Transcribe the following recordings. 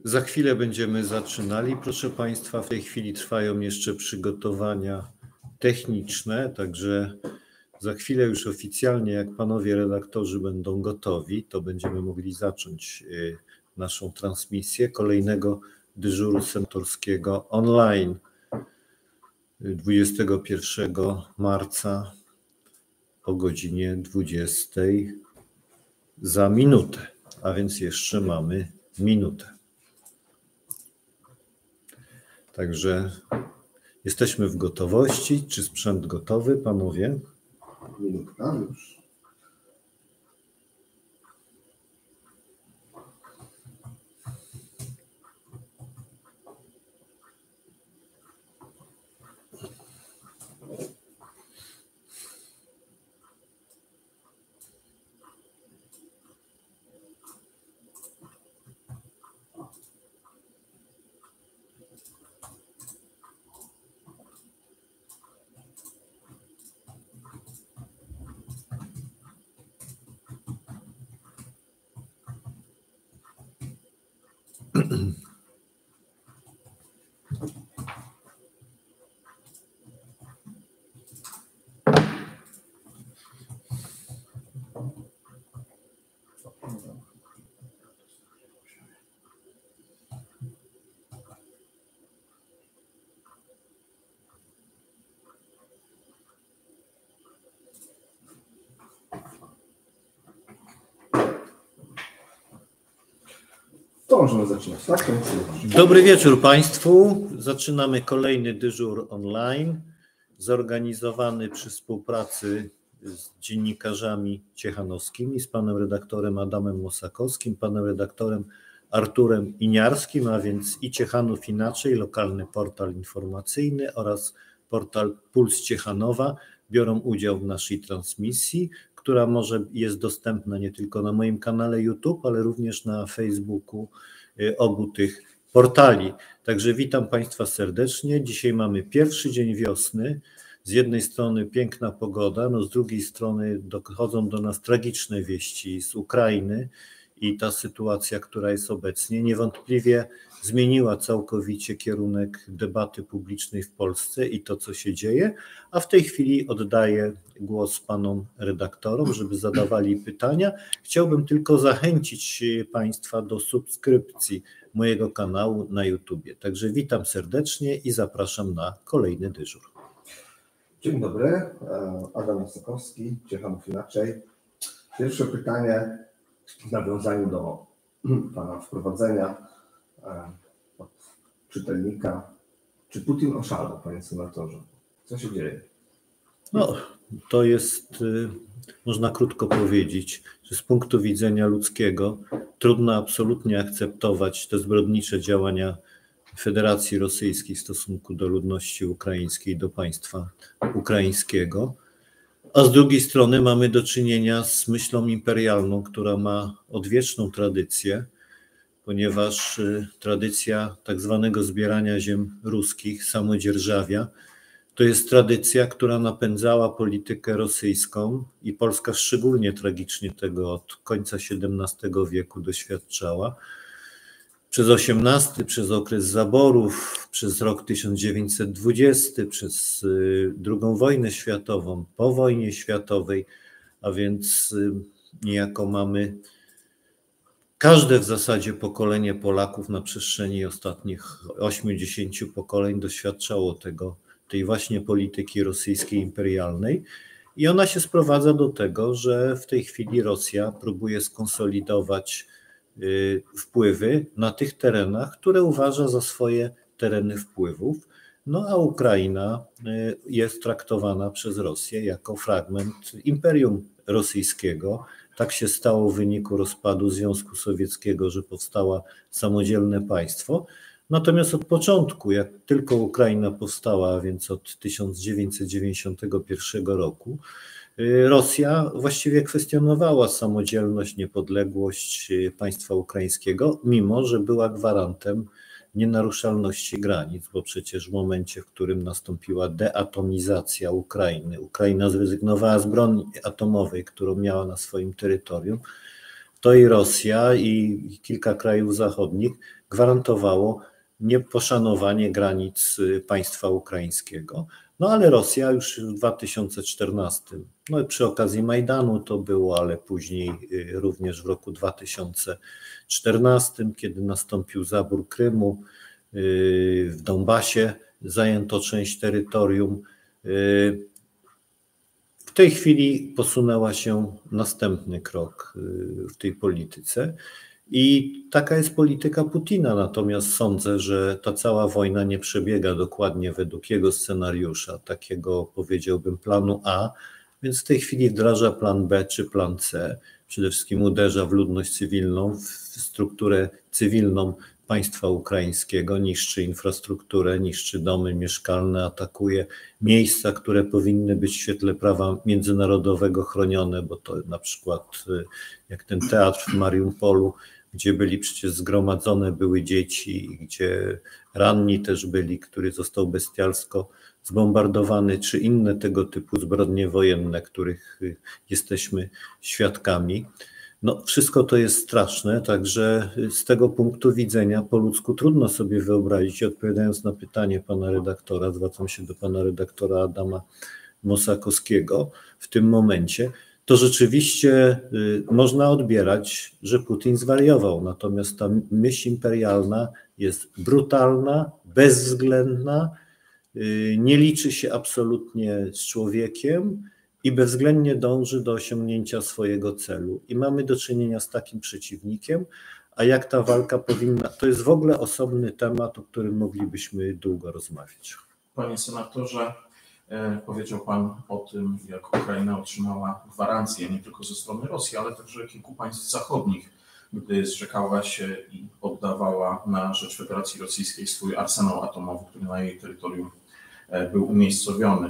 Za chwilę będziemy zaczynali. Proszę Państwa, w tej chwili trwają jeszcze przygotowania techniczne, także za chwilę już oficjalnie, jak panowie redaktorzy będą gotowi, to będziemy mogli zacząć naszą transmisję kolejnego dyżuru senatorskiego online 21 marca o godzinie 20 za minutę, a więc jeszcze mamy minutę. Także jesteśmy w gotowości. Czy sprzęt gotowy, panowie? Minutka już. To możemy zaczynać, tak? Dobry wieczór Państwu. Zaczynamy kolejny dyżur online, zorganizowany przy współpracy z dziennikarzami ciechanowskimi, z panem redaktorem Adamem Mosakowskim, panem redaktorem Arturem Iniarskim, a więc i Ciechanów Inaczej, lokalny portal informacyjny oraz portal Puls Ciechanowa biorą udział w naszej transmisji, która jest dostępna nie tylko na moim kanale YouTube, ale również na Facebooku obu tych portali. Także witam Państwa serdecznie. Dzisiaj mamy pierwszy dzień wiosny. Z jednej strony piękna pogoda, no z drugiej strony dochodzą do nas tragiczne wieści z Ukrainy i ta sytuacja, która jest obecnie, niewątpliwie zmieniła całkowicie kierunek debaty publicznej w Polsce i to, co się dzieje, a w tej chwili oddaję głos panom redaktorom, żeby zadawali pytania. Chciałbym tylko zachęcić Państwa do subskrypcji mojego kanału na YouTubie. Także witam serdecznie i zapraszam na kolejny dyżur. Dzień dobry, Adam Mosakowski, Ciechanów Inaczej. Pierwsze pytanie w nawiązaniu do pana wprowadzenia od czytelnika. Czy Putin oszalał, panie senatorze? Co się dzieje? No, to jest, można krótko powiedzieć, że z punktu widzenia ludzkiego trudno absolutnie akceptować te zbrodnicze działania Federacji Rosyjskiej w stosunku do ludności ukraińskiej, do państwa ukraińskiego. A z drugiej strony mamy do czynienia z myślą imperialną, która ma odwieczną tradycję, ponieważ tradycja tak zwanego zbierania ziem ruskich, samodzierżawia, to jest tradycja, która napędzała politykę rosyjską i Polska szczególnie tragicznie tego od końca XVII wieku doświadczała. Przez XVIII, przez okres zaborów, przez rok 1920, przez II wojnę światową, po wojnie światowej, a więc niejako mamy każde w zasadzie pokolenie Polaków na przestrzeni ostatnich 80 pokoleń doświadczało tej właśnie polityki rosyjskiej imperialnej i ona się sprowadza do tego, że w tej chwili Rosja próbuje skonsolidować wpływy na tych terenach, które uważa za swoje tereny wpływów, no a Ukraina jest traktowana przez Rosję jako fragment Imperium Rosyjskiego. Tak się stało w wyniku rozpadu Związku Sowieckiego, że powstało samodzielne państwo. Natomiast od początku, jak tylko Ukraina powstała, a więc od 1991 roku, Rosja właściwie kwestionowała samodzielność, niepodległość państwa ukraińskiego, mimo że była gwarantem nienaruszalności granic, bo przecież w momencie, w którym nastąpiła deatomizacja Ukrainy, Ukraina zrezygnowała z broni atomowej, którą miała na swoim terytorium, to i Rosja i kilka krajów zachodnich gwarantowało nieposzanowanie granic państwa ukraińskiego. No ale Rosja już w 2014, no przy okazji Majdanu to było, ale później również w roku 2014, kiedy nastąpił zabór Krymu, w Donbasie zajęto część terytorium. W tej chwili posunęła się następny krok w tej polityce i taka jest polityka Putina, natomiast sądzę, że ta cała wojna nie przebiega dokładnie według jego scenariusza, takiego powiedziałbym planu A, więc w tej chwili wdraża plan B czy plan C. Przede wszystkim uderza w ludność cywilną, w strukturę cywilną państwa ukraińskiego, niszczy infrastrukturę, niszczy domy mieszkalne, atakuje miejsca, które powinny być w świetle prawa międzynarodowego chronione, bo to na przykład jak ten teatr w Mariupolu, gdzie byli przecież zgromadzone były dzieci, gdzie ranni też byli, który został bestialsko zbombardowany, czy inne tego typu zbrodnie wojenne, których jesteśmy świadkami. No, wszystko to jest straszne, także z tego punktu widzenia po ludzku trudno sobie wyobrazić, odpowiadając na pytanie pana redaktora, zwracam się do pana redaktora Adama Mosakowskiego w tym momencie, to rzeczywiście można odbierać, że Putin zwariował, natomiast ta myśl imperialna jest brutalna, bezwzględna, nie liczy się absolutnie z człowiekiem i bezwzględnie dąży do osiągnięcia swojego celu. I mamy do czynienia z takim przeciwnikiem, a jak ta walka powinna, to jest w ogóle osobny temat, o którym moglibyśmy długo rozmawiać. Panie senatorze, powiedział pan o tym, jak Ukraina otrzymała gwarancje nie tylko ze strony Rosji, ale także kilku państw zachodnich, gdy zrzekała się i oddawała na rzecz Federacji Rosyjskiej swój arsenał atomowy, który na jej terytorium był umiejscowiony.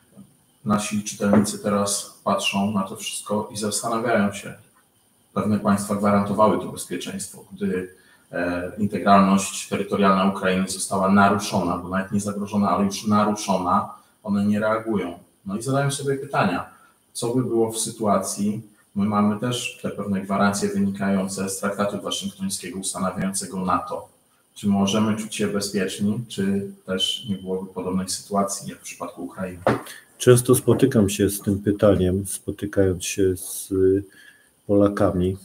Nasi czytelnicy teraz patrzą na to wszystko i zastanawiają się. Pewne państwa gwarantowały to bezpieczeństwo, gdy integralność terytorialna Ukrainy została naruszona, bo nawet nie zagrożona, ale już naruszona, one nie reagują. No i zadają sobie pytania, co by było w sytuacji, my mamy też te pewne gwarancje wynikające z traktatu waszyngtońskiego ustanawiającego NATO. Czy możemy czuć się bezpieczni, czy też nie byłoby podobnej sytuacji jak w przypadku Ukrainy? Często spotykam się z tym pytaniem, spotykając się z Polakami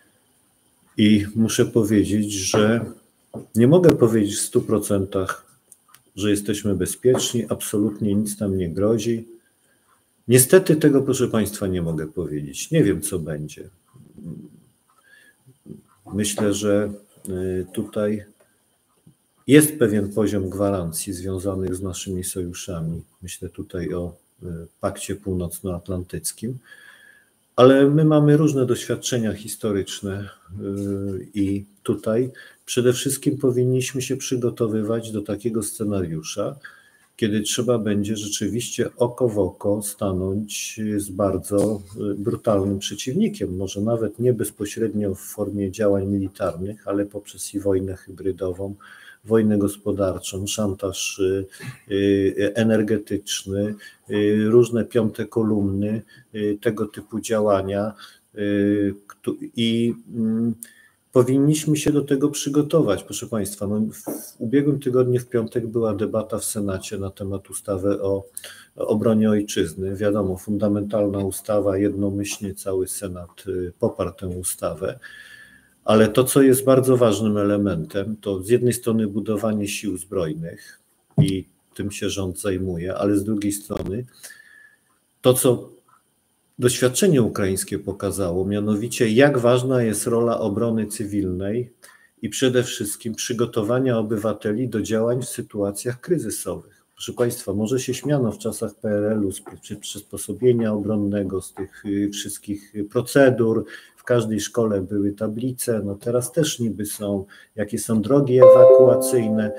i muszę powiedzieć, że nie mogę powiedzieć w 100%, że jesteśmy bezpieczni, absolutnie nic nam nie grozi. Niestety tego, proszę Państwa, nie mogę powiedzieć. Nie wiem, co będzie. Myślę, że tutaj jest pewien poziom gwarancji związanych z naszymi sojuszami. Myślę tutaj o Pakcie Północnoatlantyckim, ale my mamy różne doświadczenia historyczne i tutaj przede wszystkim powinniśmy się przygotowywać do takiego scenariusza, kiedy trzeba będzie rzeczywiście oko w oko stanąć z bardzo brutalnym przeciwnikiem, może nawet nie bezpośrednio w formie działań militarnych, ale poprzez i wojnę hybrydową, wojnę gospodarczą, szantaż energetyczny, różne piąte kolumny, tego typu działania i powinniśmy się do tego przygotować. Proszę Państwa, no w ubiegłym tygodniu w piątek była debata w Senacie na temat ustawy o obronie ojczyzny. Wiadomo, fundamentalna ustawa, jednomyślnie cały Senat poparł tę ustawę. Ale to, co jest bardzo ważnym elementem, to z jednej strony budowanie sił zbrojnych i tym się rząd zajmuje, ale z drugiej strony to, co doświadczenie ukraińskie pokazało, mianowicie jak ważna jest rola obrony cywilnej i przede wszystkim przygotowania obywateli do działań w sytuacjach kryzysowych. Proszę Państwa, może się śmiano w czasach PRL-u z przysposobienia obronnego, z tych wszystkich procedur, w każdej szkole były tablice, no teraz też niby są, jakie są drogi ewakuacyjne,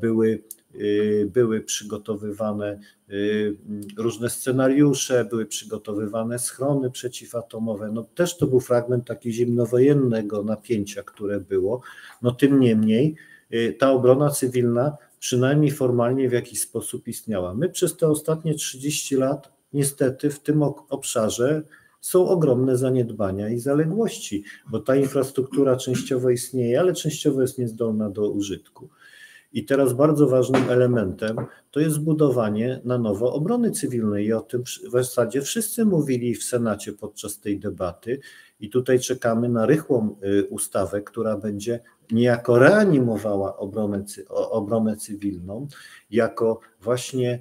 były przygotowywane różne scenariusze, były przygotowywane schrony przeciwatomowe, no też to był fragment takiego zimnowojennego napięcia, które było, no tym niemniej ta obrona cywilna przynajmniej formalnie w jakiś sposób istniała. My przez te ostatnie 30 lat niestety w tym obszarze są ogromne zaniedbania i zaległości, bo ta infrastruktura częściowo istnieje, ale częściowo jest niezdolna do użytku. I teraz bardzo ważnym elementem to jest zbudowanie na nowo obrony cywilnej i o tym w zasadzie wszyscy mówili w Senacie podczas tej debaty i tutaj czekamy na rychłą ustawę, która będzie niejako reanimowała obronę cywilną jako właśnie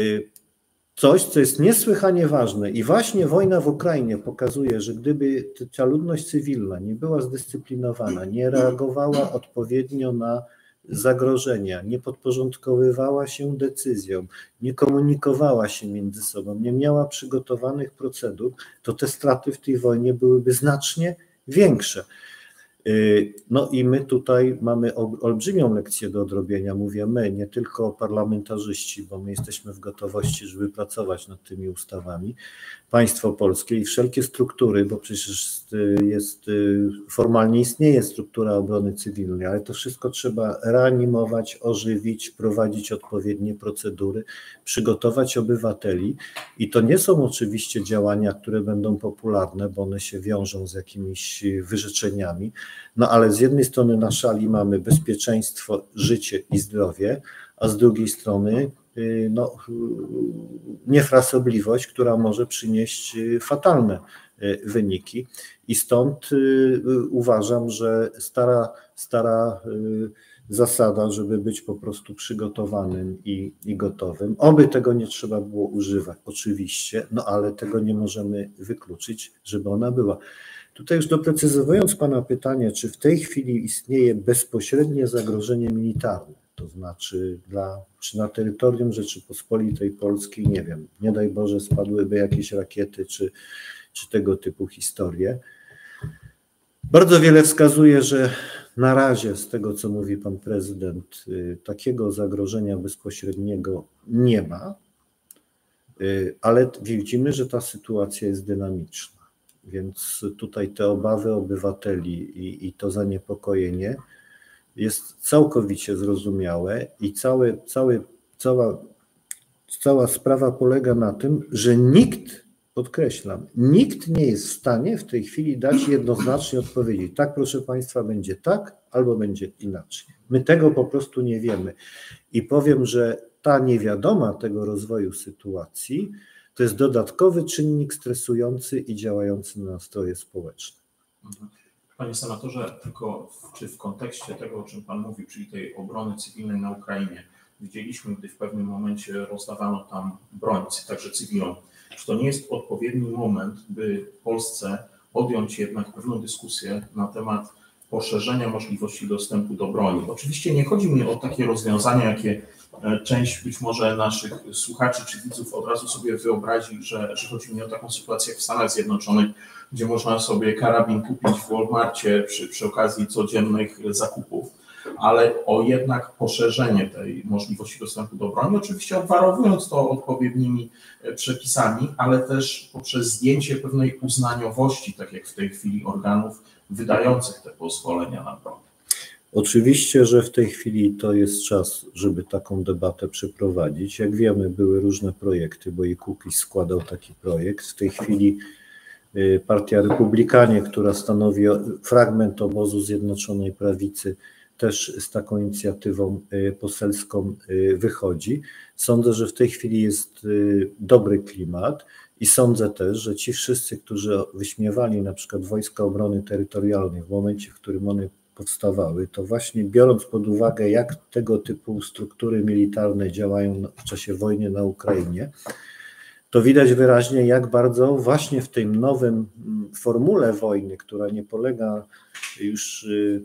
coś, co jest niesłychanie ważne i właśnie wojna w Ukrainie pokazuje, że gdyby ta ludność cywilna nie była zdyscyplinowana, nie reagowała odpowiednio na zagrożenia, nie podporządkowywała się decyzjom, nie komunikowała się między sobą, nie miała przygotowanych procedur, to te straty w tej wojnie byłyby znacznie większe. No i my tutaj mamy olbrzymią lekcję do odrobienia, mówię my, nie tylko parlamentarzyści, bo my jesteśmy w gotowości, żeby pracować nad tymi ustawami, państwo polskie i wszelkie struktury, bo przecież formalnie istnieje struktura obrony cywilnej, ale to wszystko trzeba reanimować, ożywić, prowadzić odpowiednie procedury, przygotować obywateli i to nie są oczywiście działania, które będą popularne, bo one się wiążą z jakimiś wyrzeczeniami, no ale z jednej strony na szali mamy bezpieczeństwo, życie i zdrowie, a z drugiej strony no, niefrasobliwość, która może przynieść fatalne wyniki i stąd uważam, że stara zasada, żeby być po prostu przygotowanym i gotowym. Oby tego nie trzeba było używać, oczywiście, no ale tego nie możemy wykluczyć, żeby ona była. Tutaj już doprecyzowując Pana pytanie, czy w tej chwili istnieje bezpośrednie zagrożenie militarne, to znaczy czy na terytorium Rzeczypospolitej Polskiej, nie wiem, nie daj Boże spadłyby jakieś rakiety, czy tego typu historie. Bardzo wiele wskazuje, że na razie z tego, co mówi Pan Prezydent, takiego zagrożenia bezpośredniego nie ma, ale widzimy, że ta sytuacja jest dynamiczna. Więc tutaj te obawy obywateli i to zaniepokojenie jest całkowicie zrozumiałe i cała sprawa polega na tym, że nikt, podkreślam, nikt nie jest w stanie w tej chwili dać jednoznacznie odpowiedzi. Tak, proszę Państwa, będzie tak albo będzie inaczej. My tego po prostu nie wiemy. I powiem, że ta niewiadoma tego rozwoju sytuacji to jest dodatkowy czynnik stresujący i działający na nastroje społeczne. Panie senatorze, tylko czy w kontekście tego, o czym Pan mówił, czyli tej obrony cywilnej na Ukrainie, widzieliśmy, gdy w pewnym momencie rozdawano tam broń, także cywilną, czy to nie jest odpowiedni moment, by w Polsce podjąć jednak pewną dyskusję na temat poszerzenia możliwości dostępu do broni? Oczywiście nie chodzi mi o takie rozwiązania, jakie część być może naszych słuchaczy czy widzów od razu sobie wyobrazi, że chodzi mi o taką sytuację jak w Stanach Zjednoczonych, gdzie można sobie karabin kupić w Walmarcie przy okazji codziennych zakupów, ale o jednak poszerzenie tej możliwości dostępu do broni, oczywiście obwarowując to odpowiednimi przepisami, ale też poprzez zdjęcie pewnej uznaniowości, tak jak w tej chwili organów wydających te pozwolenia na broń. Oczywiście, że w tej chwili to jest czas, żeby taką debatę przeprowadzić. Jak wiemy, były różne projekty, bo i Kukiz składał taki projekt. W tej chwili Partia Republikanie, która stanowi fragment obozu Zjednoczonej Prawicy, też z taką inicjatywą poselską wychodzi. Sądzę, że w tej chwili jest dobry klimat i sądzę też, że ci wszyscy, którzy wyśmiewali na przykład Wojska Obrony Terytorialnej w momencie, w którym one powstawały, to właśnie biorąc pod uwagę, jak tego typu struktury militarne działają w czasie wojny na Ukrainie, to widać wyraźnie, jak bardzo właśnie w tym nowym formule wojny, która nie polega już,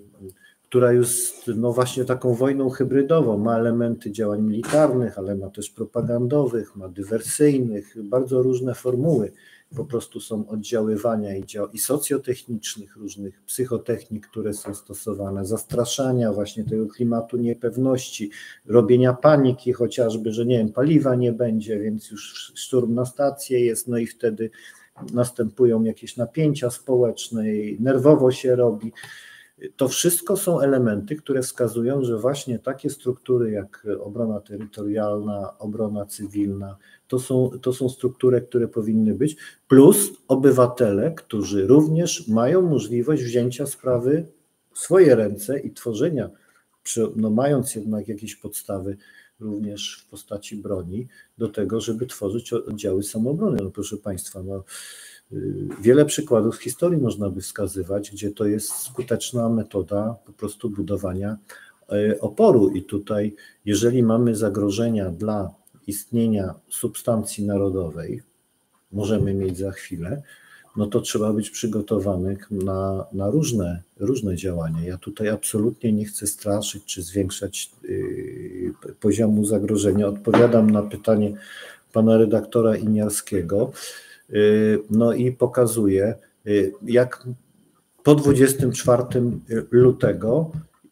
która jest no właśnie taką wojną hybrydową, ma elementy działań militarnych, ale ma też propagandowych, ma dywersyjnych, bardzo różne formuły po prostu są oddziaływania i socjotechnicznych, różnych psychotechnik, które są stosowane, zastraszania właśnie tego klimatu niepewności, robienia paniki chociażby, że nie wiem, paliwa nie będzie, więc już szturm na stację jest, no i wtedy następują jakieś napięcia społeczne, nerwowo się robi. To wszystko są elementy, które wskazują, że właśnie takie struktury jak obrona terytorialna, obrona cywilna, to są struktury, które powinny być, plus obywatele, którzy również mają możliwość wzięcia sprawy w swoje ręce i tworzenia, no mając jednak jakieś podstawy również w postaci broni, do tego, żeby tworzyć oddziały samoobrony. No proszę Państwa, no, wiele przykładów z historii można by wskazywać, gdzie to jest skuteczna metoda po prostu budowania oporu. I tutaj, jeżeli mamy zagrożenia dla istnienia substancji narodowej, możemy mieć za chwilę, no to trzeba być przygotowanych na różne działania. Ja tutaj absolutnie nie chcę straszyć czy zwiększać poziomu zagrożenia. Odpowiadam na pytanie pana redaktora Iniarskiego. No i pokazuje, jak po 24 lutego,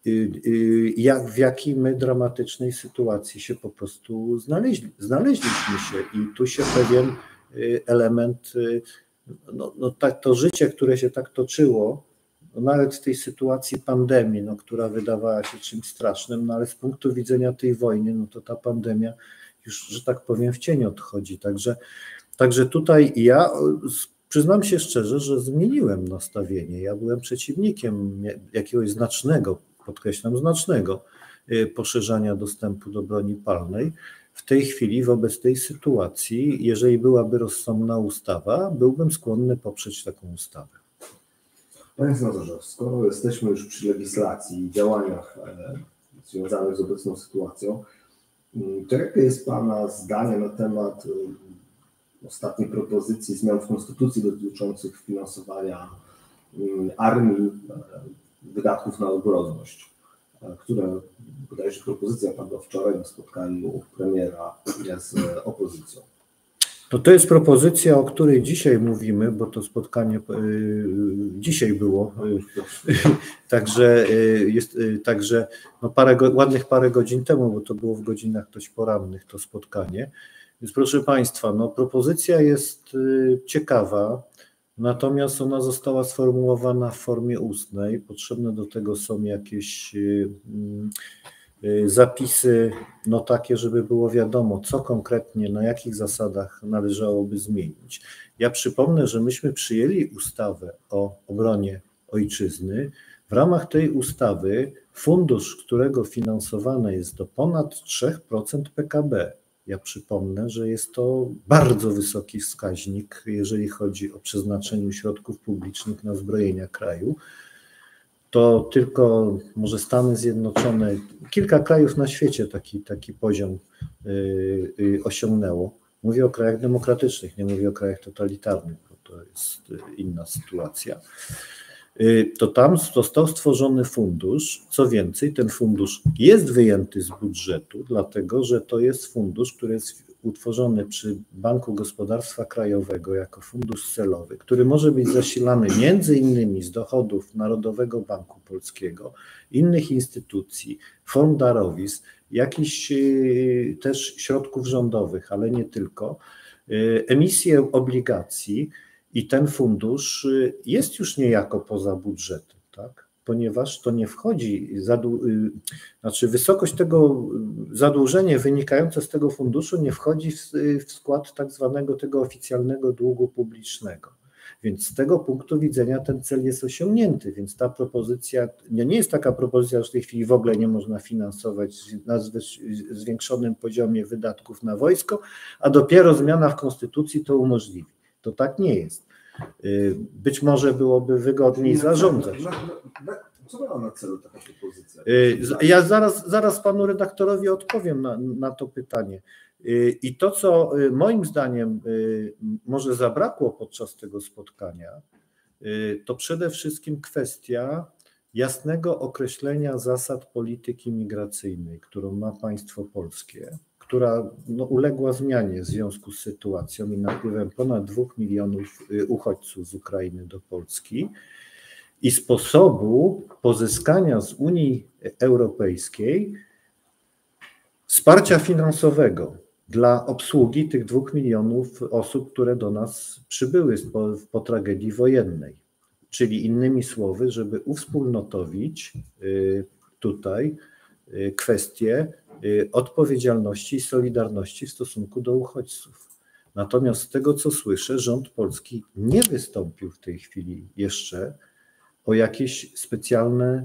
w jakiej my dramatycznej sytuacji się po prostu znaleźliśmy się i tu się pewien element, no tak, to życie, które się tak toczyło, no nawet w tej sytuacji pandemii, no, która wydawała się czymś strasznym, no ale z punktu widzenia tej wojny, no to ta pandemia już, że tak powiem, w cień odchodzi. Także tutaj ja przyznam się szczerze, że zmieniłem nastawienie. Ja byłem przeciwnikiem jakiegoś znacznego, podkreślam znacznego, poszerzania dostępu do broni palnej. W tej chwili, wobec tej sytuacji, jeżeli byłaby rozsądna ustawa, byłbym skłonny poprzeć taką ustawę. Panie senatorze, skoro jesteśmy już przy legislacji i działaniach związanych z obecną sytuacją, to jakie jest Pana zdanie na temat ostatniej propozycji zmian w Konstytucji dotyczących finansowania armii, wydatków na obronność, które bodajże propozycja padła wczoraj na spotkaniu premiera z opozycją? To jest propozycja, o której dzisiaj mówimy, bo to spotkanie dzisiaj było, także no ładnych parę godzin temu, bo to było w godzinach dość porannych to spotkanie. Więc proszę Państwa, no propozycja jest ciekawa, natomiast ona została sformułowana w formie ustnej. Potrzebne do tego są jakieś zapisy, no takie, żeby było wiadomo, co konkretnie, na jakich zasadach należałoby zmienić. Ja przypomnę, że myśmy przyjęli ustawę o obronie ojczyzny. W ramach tej ustawy fundusz, którego finansowane jest do ponad 3% PKB. Ja przypomnę, że jest to bardzo wysoki wskaźnik, jeżeli chodzi o przeznaczenie środków publicznych na zbrojenia kraju. To tylko może Stany Zjednoczone, kilka krajów na świecie taki poziom osiągnęło. Mówię o krajach demokratycznych, nie mówię o krajach totalitarnych, bo to jest inna sytuacja. To tam został stworzony fundusz. Co więcej, ten fundusz jest wyjęty z budżetu, dlatego że to jest fundusz, który jest utworzony przy Banku Gospodarstwa Krajowego jako fundusz celowy, który może być zasilany między innymi z dochodów Narodowego Banku Polskiego, innych instytucji, form darowizn, jakichś też środków rządowych, ale nie tylko, emisję obligacji. I ten fundusz jest już niejako poza budżetem, tak? Ponieważ to nie wchodzi, znaczy wysokość tego zadłużenia wynikające z tego funduszu nie wchodzi w skład tak zwanego tego oficjalnego długu publicznego. Więc z tego punktu widzenia ten cel jest osiągnięty, więc ta propozycja, nie jest taka propozycja, że w tej chwili w ogóle nie można finansować na zwiększonym poziomie wydatków na wojsko, a dopiero zmiana w konstytucji to umożliwi. To tak nie jest. Być może byłoby wygodniej zarządzać. Co ma na celu taka propozycja? Ja zaraz panu redaktorowi odpowiem na to pytanie. I to, co moim zdaniem może zabrakło podczas tego spotkania, to przede wszystkim kwestia jasnego określenia zasad polityki migracyjnej, którą ma państwo polskie, która uległa zmianie w związku z sytuacją i napływem ponad 2 milionów uchodźców z Ukrainy do Polski i sposobu pozyskania z Unii Europejskiej wsparcia finansowego dla obsługi tych 2 milionów osób, które do nas przybyły po tragedii wojennej. czyli innymi słowy, żeby uwspólnotowić tutaj kwestię odpowiedzialności i solidarności w stosunku do uchodźców. Natomiast z tego, co słyszę, rząd polski nie wystąpił w tej chwili jeszcze o jakieś specjalne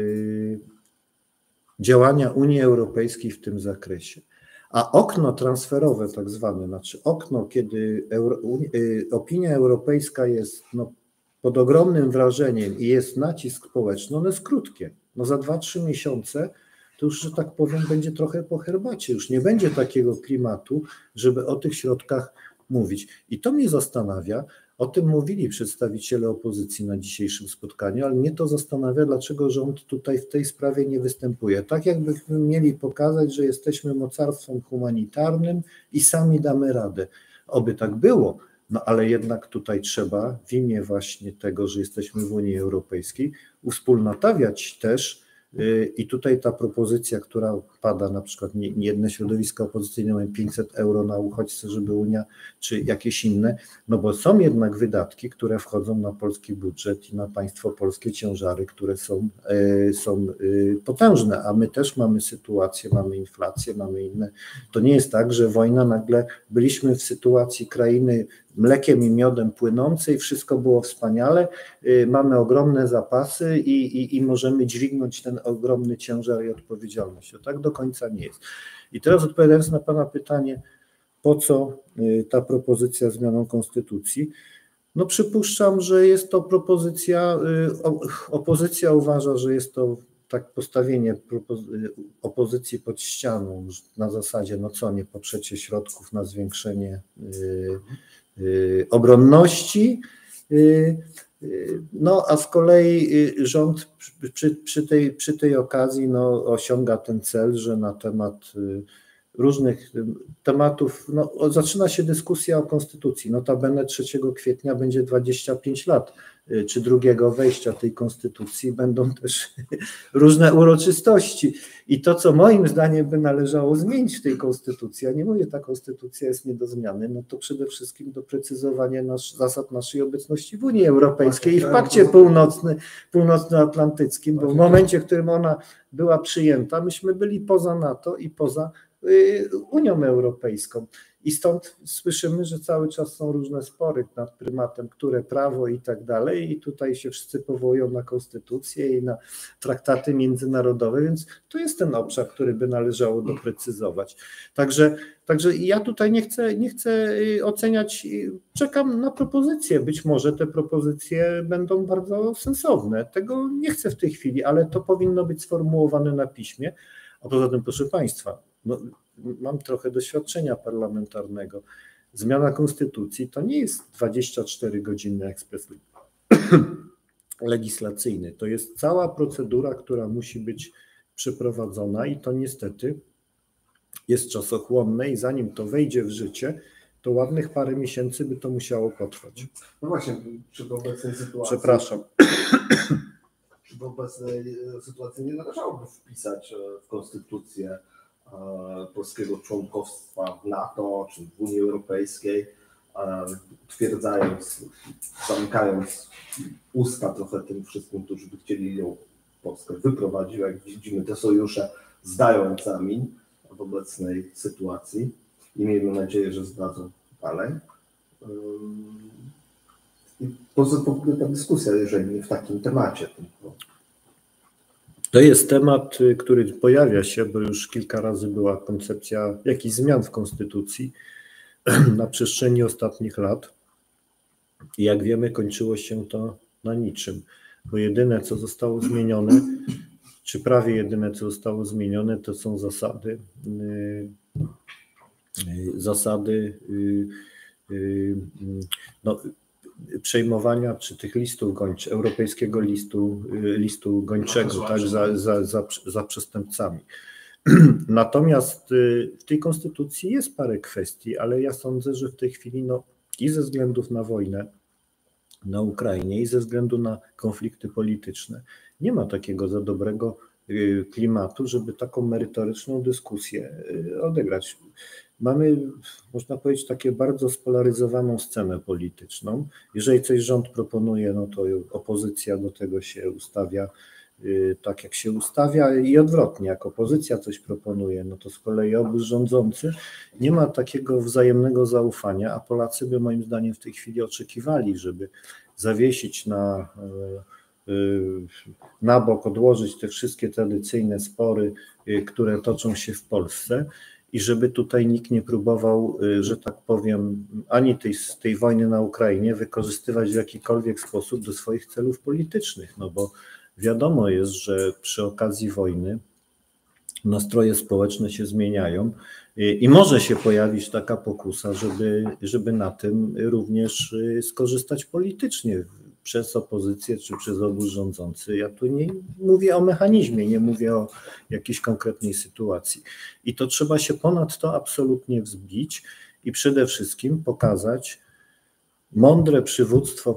działania Unii Europejskiej w tym zakresie. A okno transferowe tak zwane, znaczy okno, kiedy opinia europejska jest pod ogromnym wrażeniem i jest nacisk społeczny, ono jest krótkie. Za 2-3 miesiące to już, że tak powiem, będzie trochę po herbacie. Już nie będzie takiego klimatu, żeby o tych środkach mówić. I to mnie zastanawia. O tym mówili przedstawiciele opozycji na dzisiejszym spotkaniu, ale mnie to zastanawia, dlaczego rząd tutaj w tej sprawie nie występuje. Tak jakbyśmy mieli pokazać, że jesteśmy mocarstwem humanitarnym i sami damy radę. Oby tak było, ale jednak tutaj trzeba w imię właśnie tego, że jesteśmy w Unii Europejskiej, uwspólnotawiać też. I tutaj ta propozycja, która pada, na przykład jedne środowiska opozycyjne mają 500 euro na uchodźcę, żeby Unia, czy jakieś inne, bo są jednak wydatki, które wchodzą na polski budżet i na państwo polskie ciężary, które są potężne, a my też mamy sytuację, mamy inflację, mamy inne. To nie jest tak, że wojna nagle byliśmy w sytuacji krainy mlekiem i miodem płynącej, wszystko było wspaniale, mamy ogromne zapasy i możemy dźwignąć ten ogromny ciężar i odpowiedzialność. To tak do końca nie jest. I teraz odpowiadając na Pana pytanie, po co ta propozycja zmianą konstytucji? Przypuszczam, że jest to propozycja, opozycja uważa, że jest to tak postawienie opozycji pod ścianą na zasadzie, nie poprzecie środków na zwiększenie obronności, a z kolei rząd przy tej okazji osiąga ten cel, że na temat różnych tematów, zaczyna się dyskusja o konstytucji. Notabene 3 kwietnia będzie 25 lat, czy drugiego wejścia tej konstytucji, będą też różne uroczystości. I to, co moim zdaniem by należało zmienić w tej konstytucji, ja nie mówię, ta konstytucja jest nie do zmiany, to przede wszystkim doprecyzowanie zasad naszej obecności w Unii Europejskiej i w Pakcie Północnoatlantyckim, bo w momencie, w którym ona była przyjęta, myśmy byli poza NATO i poza Unią Europejską. I stąd słyszymy, że cały czas są różne spory nad prymatem, które prawo i tak dalej, i tutaj się wszyscy powołują na konstytucję i na traktaty międzynarodowe, więc to jest ten obszar, który by należało doprecyzować. Także ja tutaj nie chcę oceniać, czekam na propozycje, być może te propozycje będą bardzo sensowne, tego nie chcę w tej chwili, ale to powinno być sformułowane na piśmie, a poza tym, proszę Państwa, mam trochę doświadczenia parlamentarnego. Zmiana konstytucji to nie jest 24-godzinny ekspres legislacyjny. To jest cała procedura, która musi być przeprowadzona i to niestety jest czasochłonne i zanim to wejdzie w życie, to ładnych parę miesięcy by to musiało potrwać. No właśnie, czy w obecnej sytuacji... Przepraszam. Czy w obecnej sytuacji nie należałoby wpisać w konstytucję polskiego członkostwa w NATO czy w Unii Europejskiej, twierdzając, zamykając usta trochę tym wszystkim, którzy by chcieli ją Polskę wyprowadzić. Jak widzimy, te sojusze zdają egzamin w obecnej sytuacji i miejmy nadzieję, że zdadzą dalej. I po co w ogóle ta dyskusja, jeżeli nie w takim temacie? To jest temat, który pojawia się, bo już kilka razy była koncepcja jakichś zmian w konstytucji na przestrzeni ostatnich lat. I jak wiemy, kończyło się to na niczym, bo jedyne, co zostało zmienione, czy prawie jedyne, co zostało zmienione, to są zasady przejmowania czy tych listów gończych, europejskiego listu gończego, tak, za przestępcami. Natomiast w tej konstytucji jest parę kwestii, ale ja sądzę, że w tej chwili i ze względów na wojnę na Ukrainie i ze względu na konflikty polityczne nie ma takiego za dobrego klimatu, żeby taką merytoryczną dyskusję odegrać. mamy, można powiedzieć, takie bardzo spolaryzowaną scenę polityczną. Jeżeli coś rząd proponuje, no to opozycja do tego się ustawia tak, jak się ustawia, i odwrotnie, jak opozycja coś proponuje, no to z kolei obóz rządzący. Nie ma takiego wzajemnego zaufania, a Polacy by moim zdaniem w tej chwili oczekiwali, żeby zawiesić na bok, odłożyć te wszystkie tradycyjne spory, które toczą się w Polsce, i żeby tutaj nikt nie próbował, że tak powiem, ani tej wojny na Ukrainie wykorzystywać w jakikolwiek sposób do swoich celów politycznych, no bo wiadomo jest, że przy okazji wojny nastroje społeczne się zmieniają i może się pojawić taka pokusa, żeby na tym również skorzystać politycznie przez opozycję czy przez obóz rządzący. Ja tu nie mówię o mechanizmie, nie mówię o jakiejś konkretnej sytuacji. I to trzeba się ponad to absolutnie wzbić i przede wszystkim pokazać mądre przywództwo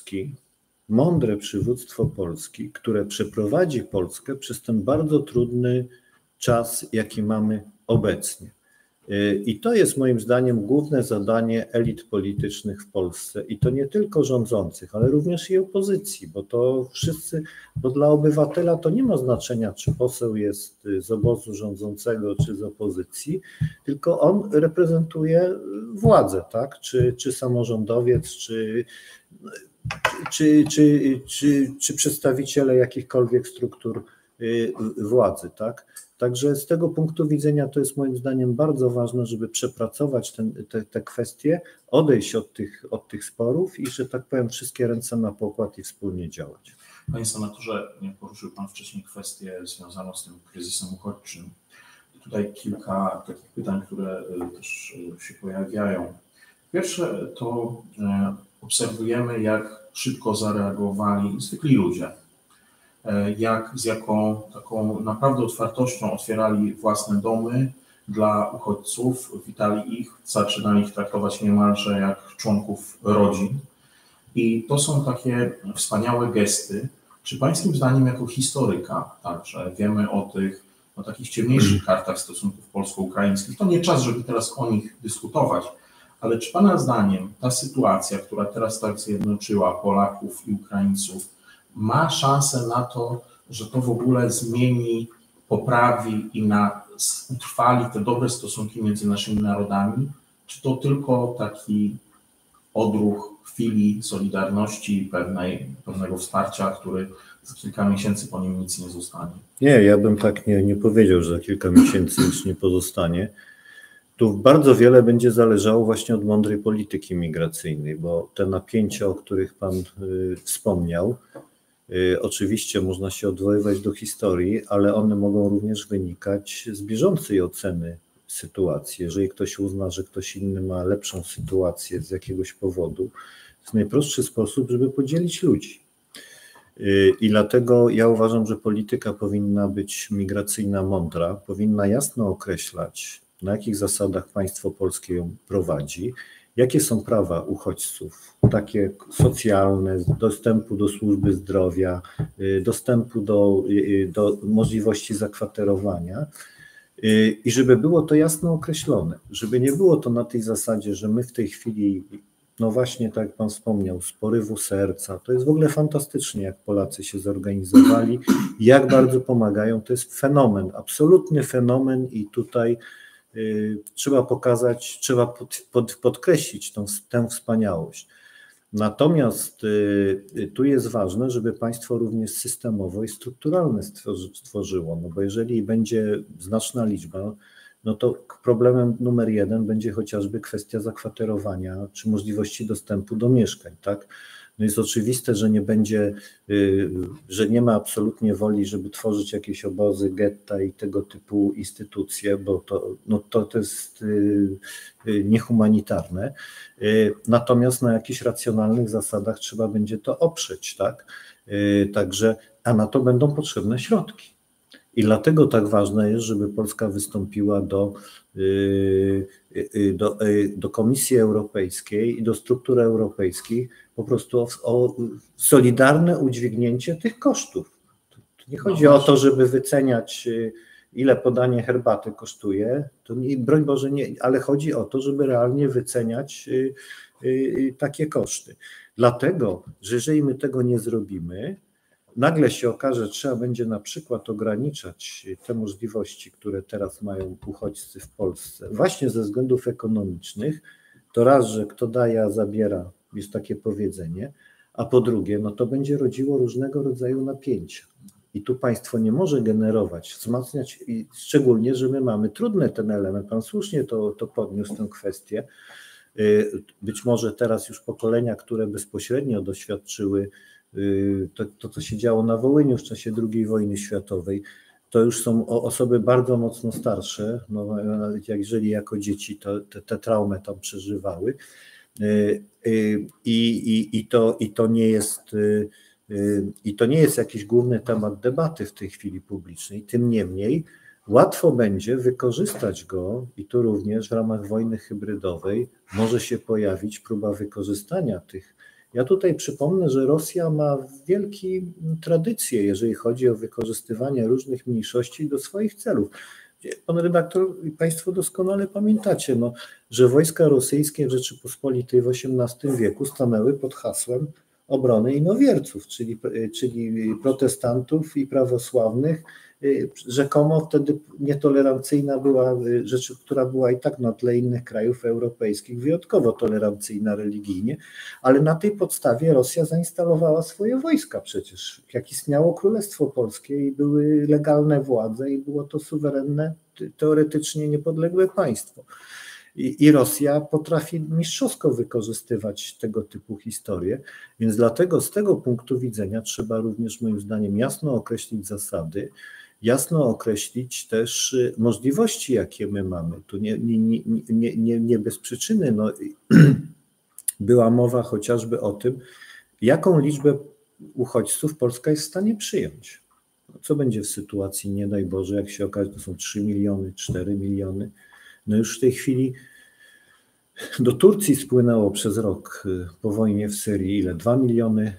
Polski, które przeprowadzi Polskę przez ten bardzo trudny czas, jaki mamy obecnie. I to jest moim zdaniem główne zadanie elit politycznych w Polsce, i to nie tylko rządzących, ale również i opozycji, bo dla obywatela to nie ma znaczenia, czy poseł jest z obozu rządzącego, czy z opozycji, tylko on reprezentuje władzę, tak? Czy samorządowiec, czy przedstawiciele jakichkolwiek struktur władzy, tak? Także z tego punktu widzenia to jest moim zdaniem bardzo ważne, żeby przepracować te kwestie, odejść od tych sporów i, że tak powiem, wszystkie ręce na pokład i wspólnie działać. Panie senatorze, poruszył Pan wcześniej kwestię związaną z tym kryzysem uchodźczym. Tutaj kilka takich pytań, które też się pojawiają. Pierwsze to obserwujemy, jak szybko zareagowali zwykli ludzie. Z jaką taką naprawdę otwartością otwierali własne domy dla uchodźców, witali ich, zaczynali ich traktować niemalże jak członków rodzin. I to są takie wspaniałe gesty. Czy pańskim zdaniem, jako historyka, także wiemy o takich ciemniejszych kartach stosunków polsko-ukraińskich, to nie czas, żeby teraz o nich dyskutować, ale czy pana zdaniem ta sytuacja, która teraz tak zjednoczyła Polaków i Ukraińców, ma szansę na to, że to w ogóle zmieni, poprawi i utrwali te dobre stosunki między naszymi narodami? Czy to tylko taki odruch chwili solidarności i pewnego wsparcia, który za kilka miesięcy po nim nic nie zostanie? Nie, ja bym tak nie powiedział, że za kilka miesięcy nic nie pozostanie. Tu bardzo wiele będzie zależało właśnie od mądrej polityki migracyjnej, bo te napięcia, o których Pan wspomniał, oczywiście można się odwoływać do historii, ale one mogą również wynikać z bieżącej oceny sytuacji. Jeżeli ktoś uzna, że ktoś inny ma lepszą sytuację z jakiegoś powodu, to jest najprostszy sposób, żeby podzielić ludzi. I dlatego ja uważam, że polityka powinna być migracyjna mądra, powinna jasno określać, na jakich zasadach państwo polskie ją prowadzi, jakie są prawa uchodźców, takie socjalne, dostępu do służby zdrowia, dostępu do możliwości zakwaterowania, i żeby było to jasno określone, żeby nie było to na tej zasadzie, że my w tej chwili, no właśnie tak jak Pan wspomniał, z porywu serca, to jest w ogóle fantastycznie, jak Polacy się zorganizowali, jak bardzo pomagają, to jest fenomen, absolutny fenomen, i tutaj trzeba pokazać, trzeba podkreślić tę wspaniałość. Natomiast tu jest ważne, żeby państwo również systemowo i strukturalne stworzyło, no bo jeżeli będzie znaczna liczba, no to problemem numer jeden będzie chociażby kwestia zakwaterowania czy możliwości dostępu do mieszkań, tak? No jest oczywiste, że nie będzie, że nie ma absolutnie woli, żeby tworzyć jakieś obozy, getta i tego typu instytucje, bo to jest niehumanitarne. Natomiast na jakichś racjonalnych zasadach trzeba będzie to oprzeć, tak? Także, a na to będą potrzebne środki. I dlatego tak ważne jest, żeby Polska wystąpiła do Komisji Europejskiej i do struktur europejskich po prostu o solidarne udźwignięcie tych kosztów. Nie chodzi o to, żeby wyceniać ile podanie herbaty kosztuje, to nie, broń Boże nie, ale chodzi o to, żeby realnie wyceniać takie koszty. Dlatego, że jeżeli my tego nie zrobimy, nagle się okaże, że trzeba będzie na przykład ograniczać te możliwości, które teraz mają uchodźcy w Polsce, właśnie ze względów ekonomicznych, to raz, że kto daje, a zabiera, jest takie powiedzenie, a po drugie, no to będzie rodziło różnego rodzaju napięcia. I tu państwo nie może generować, wzmacniać, i szczególnie, że my mamy trudny ten element. Pan słusznie to podniósł tę kwestię. Być może teraz już pokolenia, które bezpośrednio doświadczyły to, co się działo na Wołyniu w czasie II wojny światowej, to już są osoby bardzo mocno starsze, no, nawet jeżeli jako dzieci te traumy tam przeżywały. I to nie jest jakiś główny temat debaty w tej chwili publicznej. Tym niemniej łatwo będzie wykorzystać go i tu również w ramach wojny hybrydowej może się pojawić próba wykorzystania tych. Ja tutaj przypomnę, że Rosja ma wielką tradycję, jeżeli chodzi o wykorzystywanie różnych mniejszości do swoich celów. Pan redaktor i Państwo doskonale pamiętacie, no, że wojska rosyjskie w Rzeczypospolitej w XVIII wieku stanęły pod hasłem obrony inowierców, czyli protestantów i prawosławnych. Rzekomo wtedy nietolerancyjna była rzecz, która była i tak na tle innych krajów europejskich wyjątkowo tolerancyjna religijnie, ale na tej podstawie Rosja zainstalowała swoje wojska przecież. Jak istniało Królestwo Polskie i były legalne władze i było to suwerenne, teoretycznie niepodległe państwo. I Rosja potrafi mistrzowsko wykorzystywać tego typu historie, więc dlatego z tego punktu widzenia trzeba również moim zdaniem jasno określić zasady, jasno określić też możliwości, jakie my mamy. Tu nie bez przyczyny no, była mowa chociażby o tym, jaką liczbę uchodźców Polska jest w stanie przyjąć. Co będzie w sytuacji, nie daj Boże, jak się okaże, to są 3 miliony, 4 miliony. No już w tej chwili do Turcji spłynęło przez rok po wojnie w Syrii ile? 2 miliony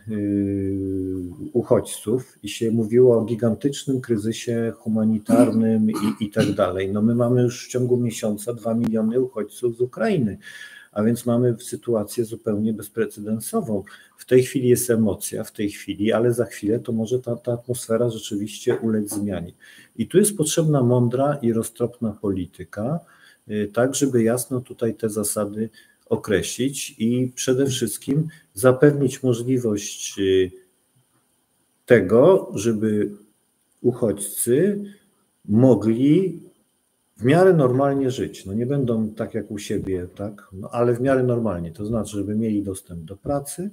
uchodźców i się mówiło o gigantycznym kryzysie humanitarnym i tak dalej. No my mamy już w ciągu miesiąca 2 miliony uchodźców z Ukrainy, a więc mamy sytuację zupełnie bezprecedensową. W tej chwili jest emocja, ale za chwilę to może ta atmosfera rzeczywiście ulec zmianie. I tu jest potrzebna mądra i roztropna polityka, tak żeby jasno tutaj te zasady określić i przede wszystkim zapewnić możliwość tego, żeby uchodźcy mogli w miarę normalnie żyć. No nie będą tak jak u siebie, tak? No, ale w miarę normalnie, to znaczy, żeby mieli dostęp do pracy,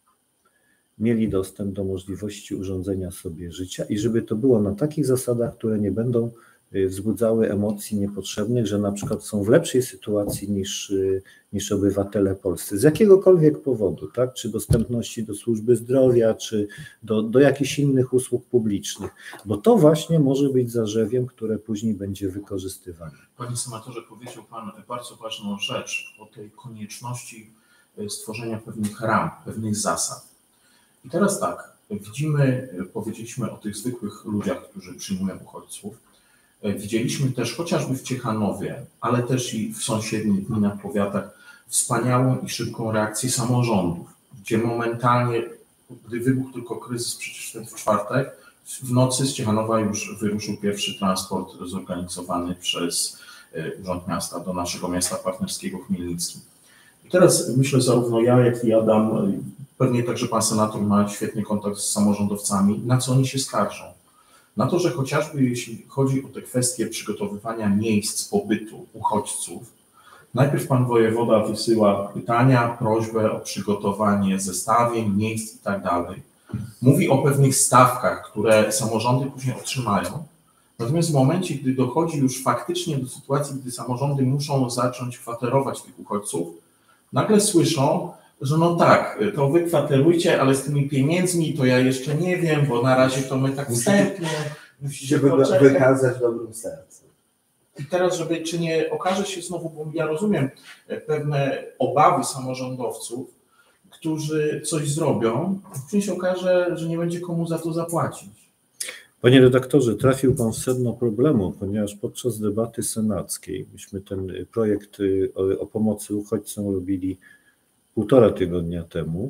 mieli dostęp do możliwości urządzenia sobie życia i żeby to było na takich zasadach, które nie będą wzbudzały emocji niepotrzebnych, że na przykład są w lepszej sytuacji niż obywatele polscy z jakiegokolwiek powodu, tak? Czy dostępności do służby zdrowia, czy do jakichś innych usług publicznych, bo to właśnie może być zarzewiem, które później będzie wykorzystywane. Panie senatorze, powiedział Pan bardzo ważną rzecz o tej konieczności stworzenia pewnych ram, pewnych zasad. I teraz tak, powiedzieliśmy o tych zwykłych ludziach, którzy przyjmują uchodźców. Widzieliśmy też chociażby w Ciechanowie, ale też i w sąsiednich gminach, powiatach wspaniałą i szybką reakcję samorządów, gdzie momentalnie, gdy wybuchł tylko kryzys przecież w czwartek, w nocy z Ciechanowa już wyruszył pierwszy transport zorganizowany przez Urząd Miasta do naszego miasta partnerskiego Chmielnickim. I teraz myślę, zarówno ja, jak i Adam, pewnie także pan senator ma świetny kontakt z samorządowcami, na co oni się skarżą. Na to, że chociażby jeśli chodzi o te kwestie przygotowywania miejsc pobytu uchodźców, najpierw pan wojewoda wysyła pytania, prośbę o przygotowanie zestawień, miejsc i tak dalej. Mówi o pewnych stawkach, które samorządy później otrzymają. Natomiast w momencie, gdy dochodzi już faktycznie do sytuacji, gdy samorządy muszą zacząć kwaterować tych uchodźców, nagle słyszą, że no tak, to wy kwaterujcie, ale z tymi pieniędzmi to ja jeszcze nie wiem, bo na razie to my tak wstępnie musicie wykazać dobrym sercem. I teraz, czy nie okaże się znowu, bo ja rozumiem pewne obawy samorządowców, którzy coś zrobią, później się okaże, że nie będzie komu za to zapłacić. Panie redaktorze, trafił pan w sedno problemu, ponieważ podczas debaty senackiej, myśmy ten projekt o pomocy uchodźcom robili 1,5 tygodnia temu,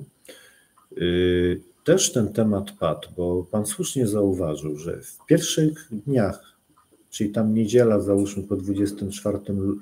też ten temat padł, bo pan słusznie zauważył, że w pierwszych dniach, czyli tam niedziela, załóżmy po 24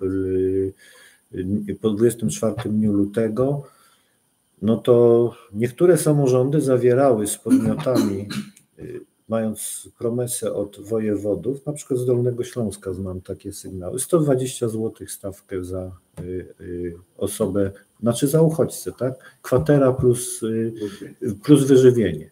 dniu lutego, no to niektóre samorządy zawierały z podmiotami, mając promesę od wojewodów, na przykład z Dolnego Śląska znam takie sygnały, 120 zł stawkę za osobę, znaczy za uchodźcę, tak? Kwatera plus wyżywienie.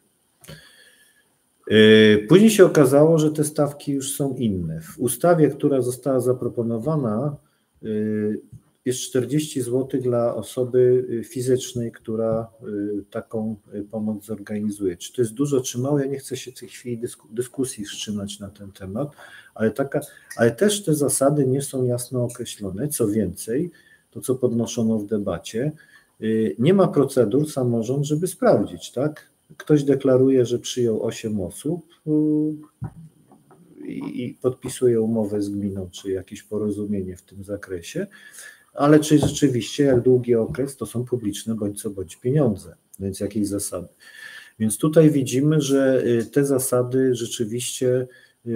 Później się okazało, że te stawki już są inne. W ustawie, która została zaproponowana, jest 40 zł dla osoby fizycznej, która taką pomoc zorganizuje. Czy to jest dużo, czy mało? Ja nie chcę się w tej chwili dyskusji wstrzymać na ten temat, ale też te zasady nie są jasno określone. Co więcej, to co podnoszono w debacie, nie ma procedur samorząd, żeby sprawdzić, tak? Ktoś deklaruje, że przyjął 8 osób i podpisuje umowę z gminą, czy jakieś porozumienie w tym zakresie, ale czy rzeczywiście, jak długi okres, to są publiczne bądź co bądź pieniądze, więc jakieś zasady. Więc tutaj widzimy, że te zasady rzeczywiście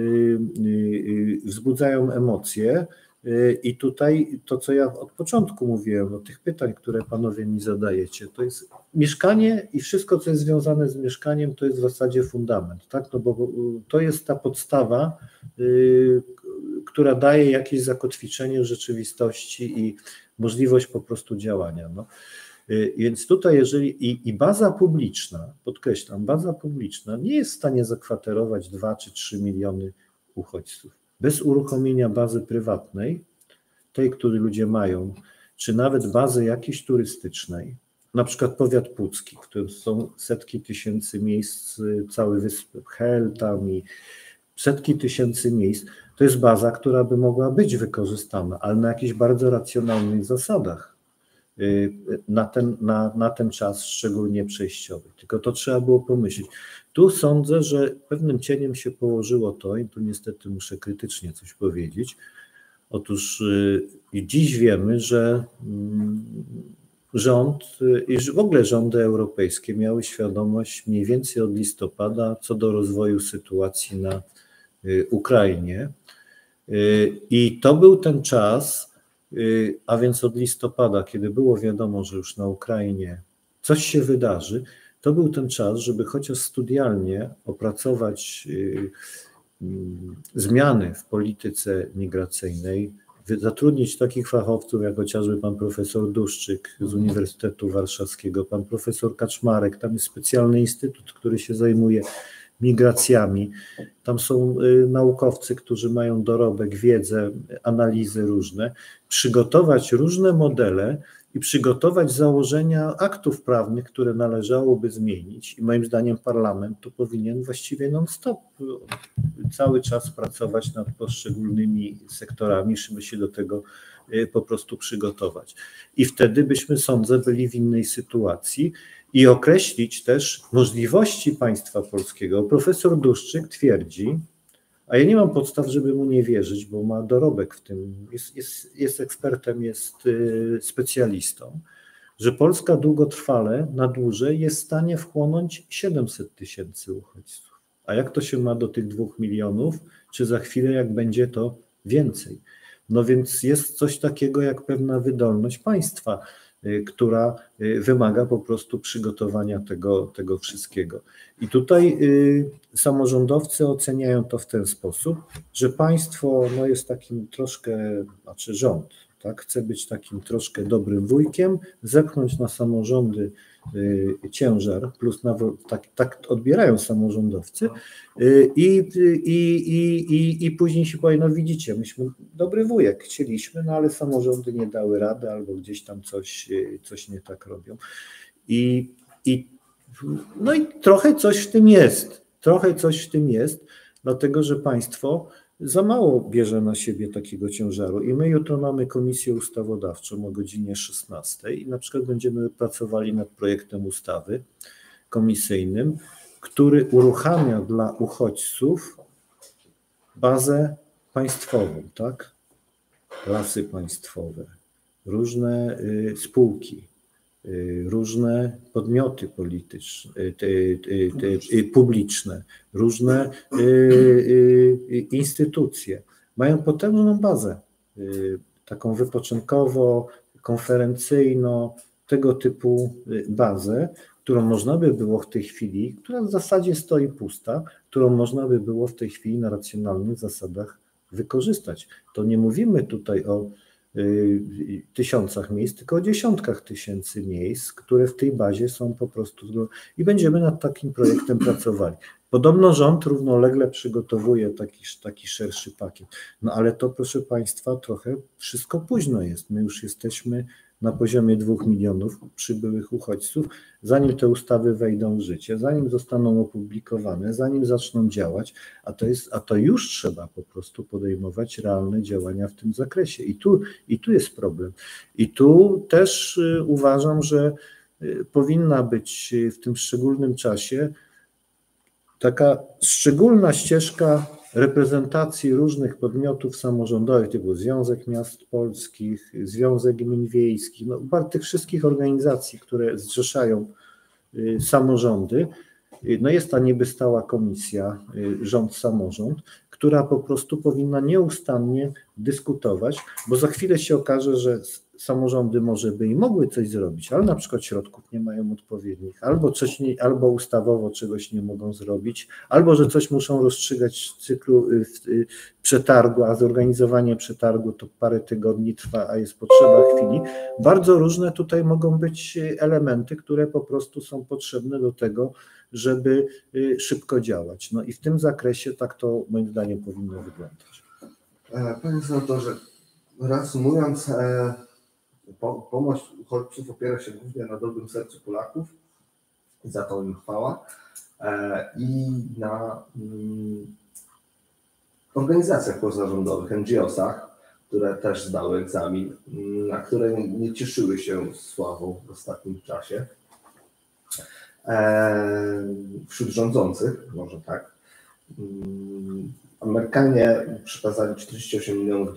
wzbudzają emocje i tutaj to, co ja od początku mówiłem, o tych pytań, które panowie mi zadajecie, to jest mieszkanie i wszystko, co jest związane z mieszkaniem, to jest w zasadzie fundament, tak? No bo to jest ta podstawa, która daje jakieś zakotwiczenie rzeczywistości i możliwość po prostu działania. No. Więc tutaj jeżeli i baza publiczna, podkreślam, baza publiczna nie jest w stanie zakwaterować 2 czy 3 miliony uchodźców. Bez uruchomienia bazy prywatnej, tej, którą ludzie mają, czy nawet bazy jakiejś turystycznej, na przykład powiat pucki, w którym są setki tysięcy miejsc, cały wysp Hel tam i setki tysięcy miejsc, to jest baza, która by mogła być wykorzystana, ale na jakichś bardzo racjonalnych zasadach na ten czas, szczególnie przejściowy. Tylko to trzeba było pomyśleć. Tu sądzę, że pewnym cieniem się położyło to, i tu niestety muszę krytycznie coś powiedzieć. Otóż dziś wiemy, że rząd i w ogóle rządy europejskie miały świadomość mniej więcej od listopada co do rozwoju sytuacji na Ukrainie. I to był ten czas, a więc od listopada, kiedy było wiadomo, że już na Ukrainie coś się wydarzy, to był ten czas, żeby chociaż studialnie opracować zmiany w polityce migracyjnej, zatrudnić takich fachowców, jak chociażby pan profesor Duszczyk z Uniwersytetu Warszawskiego, pan profesor Kaczmarek, tam jest specjalny instytut, który się zajmuje migracjami. Tam są naukowcy, którzy mają dorobek, wiedzę, analizy różne, przygotować różne modele i przygotować założenia aktów prawnych, które należałoby zmienić. I moim zdaniem parlament tu powinien właściwie non-stop cały czas pracować nad poszczególnymi sektorami, żeby się do tego po prostu przygotować. I wtedy byśmy, sądzę, byli w innej sytuacji i określić też możliwości państwa polskiego. Profesor Duszczyk twierdzi, a ja nie mam podstaw, żeby mu nie wierzyć, bo ma dorobek w tym, jest ekspertem, jest specjalistą, że Polska długotrwale, na dłużej jest w stanie wchłonąć 700 tysięcy uchodźców. A jak to się ma do tych 2 milionów, czy za chwilę, jak będzie to więcej? No więc jest coś takiego jak pewna wydolność państwa, która wymaga po prostu przygotowania tego wszystkiego. I tutaj samorządowcy oceniają to w ten sposób, że państwo no, jest takim troszkę, znaczy rząd, tak, chce być takim troszkę dobrym wujkiem, zepchnąć na samorządy ciężar, plus tak odbierają samorządowcy i później się powie, no widzicie, myśmy dobry wujek chcieliśmy, no ale samorządy nie dały rady albo gdzieś tam coś nie tak robią. No i trochę coś w tym jest, dlatego że państwo za mało bierze na siebie takiego ciężaru i my jutro mamy komisję ustawodawczą o godzinie 16 i na przykład będziemy pracowali nad projektem ustawy komisyjnym, który uruchamia dla uchodźców bazę państwową, tak? Lasy państwowe, różne spółki, różne podmioty polityczne, publiczne, różne instytucje mają potężną bazę, taką wypoczynkowo-konferencyjną, tego typu bazę, którą można by było w tej chwili, która w zasadzie stoi pusta, którą można by było w tej chwili na racjonalnych zasadach wykorzystać. To nie mówimy tutaj o tysiącach miejsc, tylko o dziesiątkach tysięcy miejsc, które w tej bazie są po prostu i będziemy nad takim projektem pracowali. Podobno rząd równolegle przygotowuje taki szerszy pakiet. No ale to, proszę Państwa, trochę wszystko późno jest. My już jesteśmy na poziomie 2 milionów przybyłych uchodźców, zanim te ustawy wejdą w życie, zanim zostaną opublikowane, zanim zaczną działać, a to już trzeba po prostu podejmować realne działania w tym zakresie. I tu jest problem. I tu też uważam, że powinna być w tym szczególnym czasie taka szczególna ścieżka reprezentacji różnych podmiotów samorządowych, typu Związek Miast Polskich, Związek Gmin Wiejskich, tych wszystkich organizacji, które zrzeszają samorządy. No jest ta niby stała komisja rząd-samorząd, która po prostu powinna nieustannie dyskutować, bo za chwilę się okaże, że samorządy może by i mogły coś zrobić, ale na przykład środków nie mają odpowiednich, albo ustawowo czegoś nie mogą zrobić, albo że coś muszą rozstrzygać w cyklu przetargu, a zorganizowanie przetargu to parę tygodni trwa, a jest potrzeba chwili. Bardzo różne tutaj mogą być elementy, które po prostu są potrzebne do tego, żeby szybko działać. No i w tym zakresie tak to moim zdaniem powinno wyglądać. Panie senatorze, reasumując, pomoc uchodźców opiera się głównie na dobrym sercu Polaków, za to im chwała, i na organizacjach pozarządowych, NGO-sach, które też zdały egzamin, a które nie cieszyły się sławą w ostatnim czasie. Wśród rządzących, może tak. Amerykanie przekazali $48 milionów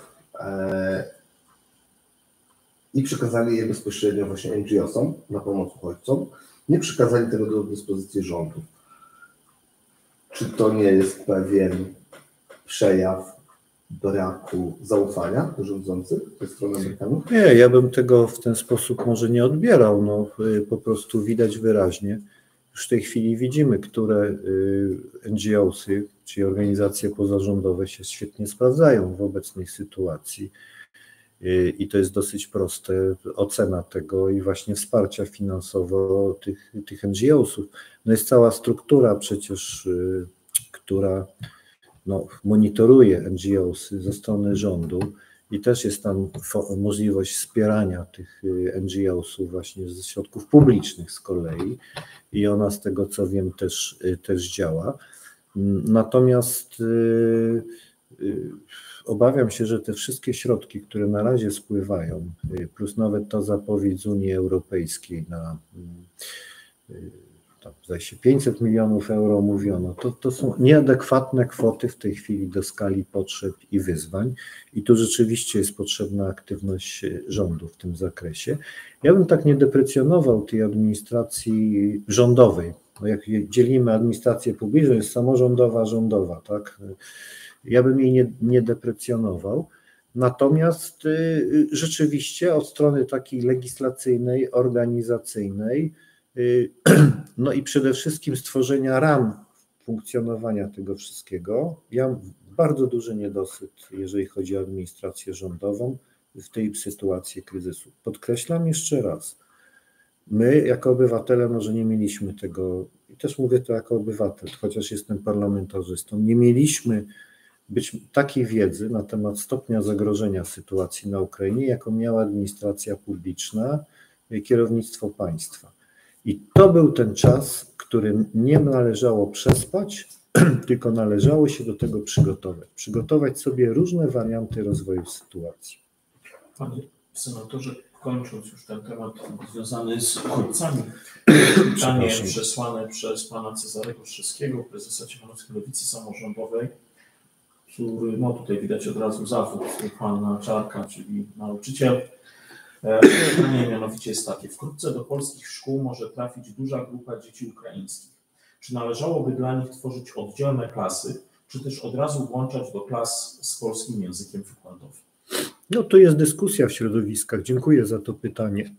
i przekazali je bezpośrednio właśnie NGO-som na pomoc uchodźcom. Nie przekazali tego do dyspozycji rządu. Czy to nie jest pewien przejaw braku zaufania do rządzących ze strony Amerykanów? Nie, ja bym tego w ten sposób może nie odbierał. No, po prostu widać wyraźnie. Już w tej chwili widzimy, które NGO-sy, czyli organizacje pozarządowe się świetnie sprawdzają w obecnej sytuacji. I to jest dosyć proste, ocena tego i właśnie wsparcia finansowo tych NGO-sów. No jest cała struktura przecież, która monitoruje NGO-sy ze strony rządu i też jest tam możliwość wspierania tych NGO-sów właśnie ze środków publicznych z kolei i ona z tego co wiem też działa. Natomiast obawiam się, że te wszystkie środki, które na razie spływają, plus nawet ta zapowiedź z Unii Europejskiej na zdaje się 500 milionów euro mówiono, to są nieadekwatne kwoty w tej chwili do skali potrzeb i wyzwań i tu rzeczywiście jest potrzebna aktywność rządu w tym zakresie. Ja bym tak nie deprecjonował tej administracji rządowej, bo jak dzielimy administrację publiczną, jest samorządowa, rządowa, tak? Ja bym jej nie deprecjonował, natomiast rzeczywiście od strony takiej legislacyjnej, organizacyjnej, no i przede wszystkim stworzenia ram funkcjonowania tego wszystkiego, ja mam bardzo duży niedosyt, jeżeli chodzi o administrację rządową w tej sytuacji kryzysu. Podkreślam jeszcze raz, my jako obywatele może nie mieliśmy tego, i też mówię to jako obywatel, chociaż jestem parlamentarzystą, nie mieliśmy być takiej wiedzy na temat stopnia zagrożenia sytuacji na Ukrainie, jaką miała administracja publiczna, kierownictwo państwa. I to był ten czas, który nie należało przespać, tylko należało się do tego przygotować. Przygotować sobie różne warianty rozwoju sytuacji. Panie senatorze, kończąc już ten temat związany z uchodźcami, pytanie przesłane przez pana Cezarego Strzeskiego, prezesa Ciechanowskiej Lewicy Samorządowej. który, no tutaj widać od razu zawód pana Czarka, czyli nauczyciel. Pytanie mianowicie jest takie. Wkrótce do polskich szkół może trafić duża grupa dzieci ukraińskich. Czy należałoby dla nich tworzyć oddzielne klasy, czy też od razu włączać do klas z polskim językiem wykładowym? No to jest dyskusja w środowiskach. Dziękuję za to pytanie.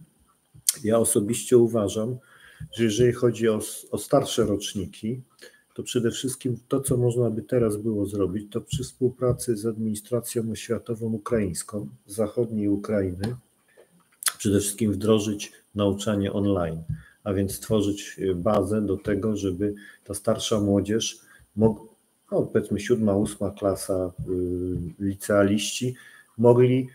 Ja osobiście uważam, że jeżeli chodzi o starsze roczniki, to przede wszystkim to, co można by teraz było zrobić, to przy współpracy z administracją oświatową ukraińską z zachodniej Ukrainy przede wszystkim wdrożyć nauczanie online, a więc stworzyć bazę do tego, żeby ta starsza młodzież mogła, no powiedzmy 7., 8. klasa, licealiści mogli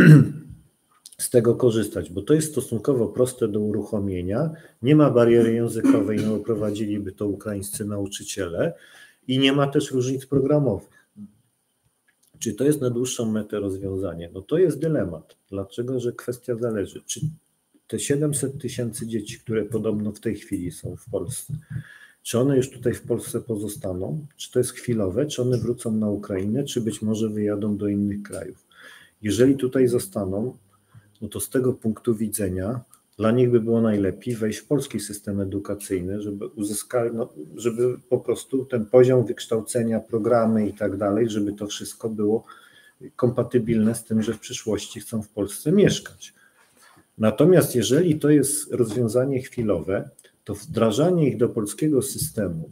z tego korzystać, bo to jest stosunkowo proste do uruchomienia, nie ma bariery językowej, no prowadziliby to ukraińscy nauczyciele i nie ma też różnic programowych. Czy to jest na dłuższą metę rozwiązanie? No to jest dylemat. Dlaczego? Że kwestia zależy, czy te 700 000 dzieci, które podobno w tej chwili są w Polsce, czy one już tutaj w Polsce pozostaną, czy to jest chwilowe, czy one wrócą na Ukrainę, czy być może wyjadą do innych krajów. Jeżeli tutaj zostaną, no to z tego punktu widzenia dla nich by było najlepiej wejść w polski system edukacyjny, żeby uzyskali, no, żeby po prostu ten poziom wykształcenia, programy i tak dalej, żeby to wszystko było kompatybilne z tym, że w przyszłości chcą w Polsce mieszkać. Natomiast jeżeli to jest rozwiązanie chwilowe, to wdrażanie ich do polskiego systemu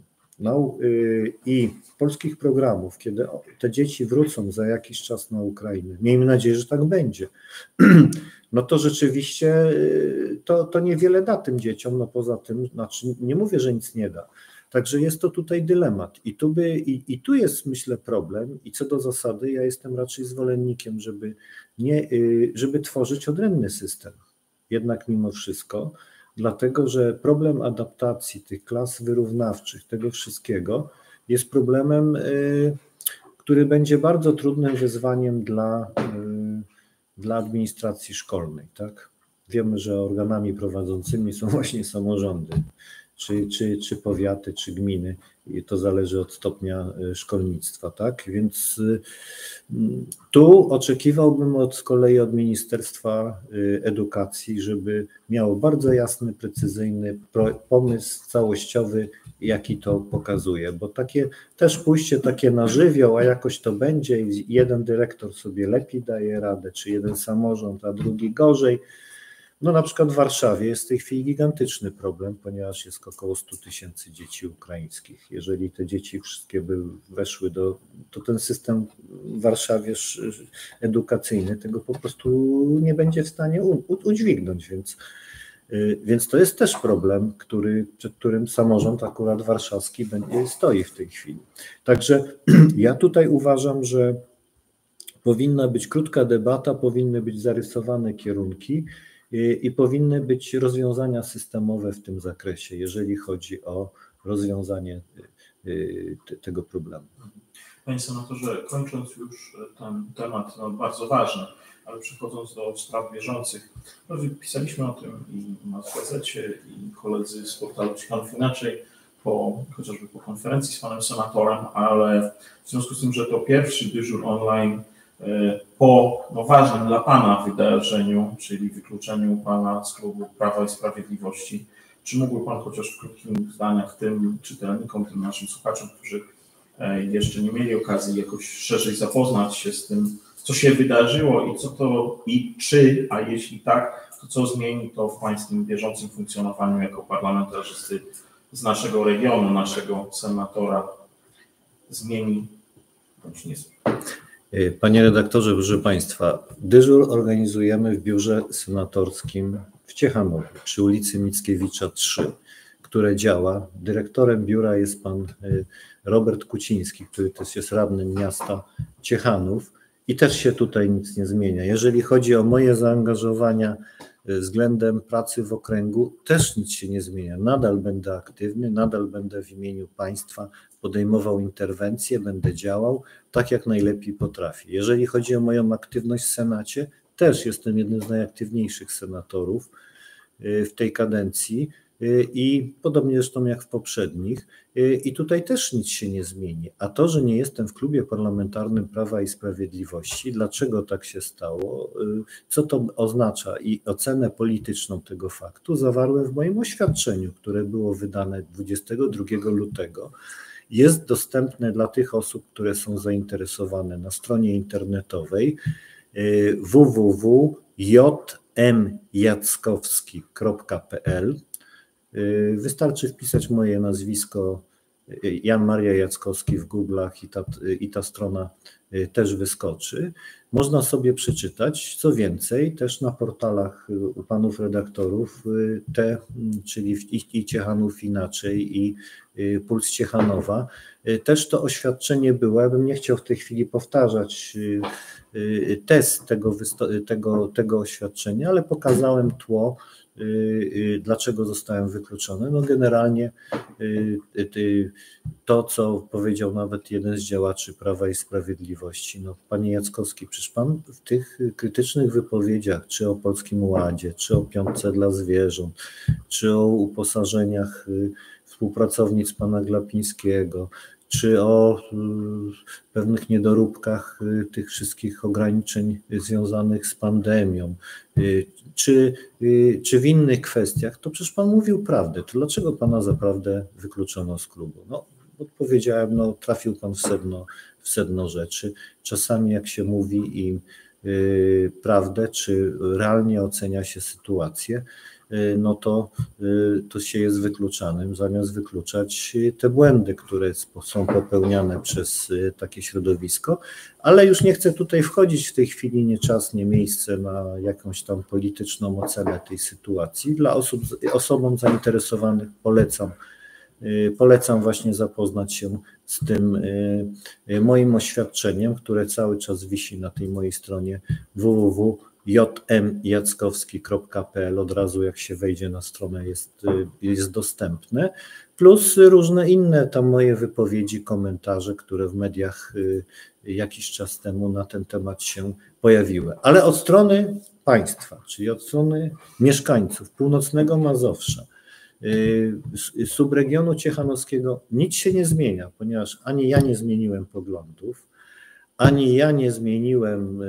i polskich programów, kiedy te dzieci wrócą za jakiś czas na Ukrainę, miejmy nadzieję, że tak będzie, no to rzeczywiście to niewiele da tym dzieciom, no poza tym, znaczy nie mówię, że nic nie da. Także jest to tutaj dylemat i tu jest, myślę, problem i co do zasady ja jestem raczej zwolennikiem, żeby tworzyć odrębny system, jednak mimo wszystko, dlatego że problem adaptacji tych klas wyrównawczych, tego wszystkiego jest problemem, który będzie bardzo trudnym wyzwaniem dla administracji szkolnej. Tak? Wiemy, że organami prowadzącymi są właśnie samorządy, czy powiaty, czy gminy. I to zależy od stopnia szkolnictwa. Tak? Więc tu oczekiwałbym z kolei od Ministerstwa Edukacji, żeby miało bardzo jasny, precyzyjny pomysł całościowy, jaki to pokazuje, bo takie też pójście takie na żywioł, a jakoś to będzie i jeden dyrektor sobie lepiej daje radę, czy jeden samorząd, a drugi gorzej. No na przykład w Warszawie jest w tej chwili gigantyczny problem, ponieważ jest około 100 000 dzieci ukraińskich. Jeżeli te dzieci wszystkie by weszły to ten system w Warszawie edukacyjny tego po prostu nie będzie w stanie udźwignąć, więc to jest też problem, przed którym samorząd akurat warszawski stoi w tej chwili. Także ja tutaj uważam, że powinna być krótka debata, powinny być zarysowane kierunki i powinny być rozwiązania systemowe w tym zakresie, jeżeli chodzi o rozwiązanie tego problemu. Panie senatorze, kończąc już ten temat bardzo ważny, ale przechodząc do spraw bieżących, pisaliśmy o tym i w gazecie, i koledzy z portalu Ciekawych Inaczej, chociażby po konferencji z panem senatorem, ale w związku z tym, że to pierwszy dyżur online po ważnym dla pana wydarzeniu, czyli wykluczeniu pana z klubu Prawa i Sprawiedliwości, czy mógłby pan chociaż w krótkich zdaniach tym czytelnikom, tym naszym słuchaczom, którzy jeszcze nie mieli okazji jakoś szerzej zapoznać się z tym, co się wydarzyło i co to a jeśli tak, to co zmieni to w pańskim bieżącym funkcjonowaniu jako parlamentarzysty z naszego regionu, naszego senatora zmieni bądź nie zmieni? Panie redaktorze, proszę państwa, dyżur organizujemy w biurze senatorskim w Ciechanowie przy ulicy Mickiewicza 3, które działa. Dyrektorem biura jest pan Robert Kuciński, który też jest radnym miasta Ciechanów i też się tutaj nic nie zmienia. Jeżeli chodzi o moje zaangażowania względem pracy w okręgu, też nic się nie zmienia. Nadal będę aktywny, nadal będę w imieniu państwa podejmował interwencje, będę działał tak, jak najlepiej potrafię. Jeżeli chodzi o moją aktywność w Senacie, też jestem jednym z najaktywniejszych senatorów w tej kadencji. i podobnie zresztą jak w poprzednich. I tutaj też nic się nie zmieni. A to, że nie jestem w klubie parlamentarnym Prawa i Sprawiedliwości, dlaczego tak się stało, co to oznacza i ocenę polityczną tego faktu zawarłem w moim oświadczeniu, które było wydane 22 lutego. Jest dostępne dla tych osób, które są zainteresowane na stronie internetowej www.jmjackowski.pl. Wystarczy wpisać moje nazwisko Jan Maria Jackowski w Google'ach i ta strona też wyskoczy. Można sobie przeczytać, co więcej, też na portalach u panów redaktorów, czyli i Ciechanów Inaczej i Puls Ciechanowa, też to oświadczenie było. Ja bym nie chciał w tej chwili powtarzać tez tego oświadczenia, ale pokazałem tło, dlaczego zostałem wykluczony. No generalnie to, co powiedział nawet jeden z działaczy Prawa i Sprawiedliwości. No, panie Jackowski, przecież pan w tych krytycznych wypowiedziach, czy o Polskim Ładzie, czy o piątce dla zwierząt, czy o uposażeniach współpracownic pana Glapińskiego, czy o pewnych niedoróbkach tych wszystkich ograniczeń związanych z pandemią, czy w innych kwestiach, to przecież pan mówił prawdę. To dlaczego pana zaprawdę wykluczono z klubu? No, odpowiedziałem, no trafił pan w sedno rzeczy. Czasami jak się mówi im prawdę, czy realnie ocenia się sytuację, no to się jest wykluczanym, zamiast wykluczać te błędy, które są popełniane przez takie środowisko, ale już nie chcę tutaj wchodzić w tej chwili, nie czas, nie miejsce na jakąś tam polityczną ocenę tej sytuacji. Dla osobom zainteresowanych polecam właśnie zapoznać się z tym moim oświadczeniem, które cały czas wisi na tej mojej stronie www.jmjackowski.pl. Od razu jak się wejdzie na stronę jest dostępne, plus różne inne tam moje wypowiedzi, komentarze, które w mediach jakiś czas temu na ten temat się pojawiły. Ale od strony państwa, czyli od strony mieszkańców północnego Mazowsza, subregionu ciechanowskiego nic się nie zmienia, ponieważ ani ja nie zmieniłem poglądów, ani ja nie zmieniłem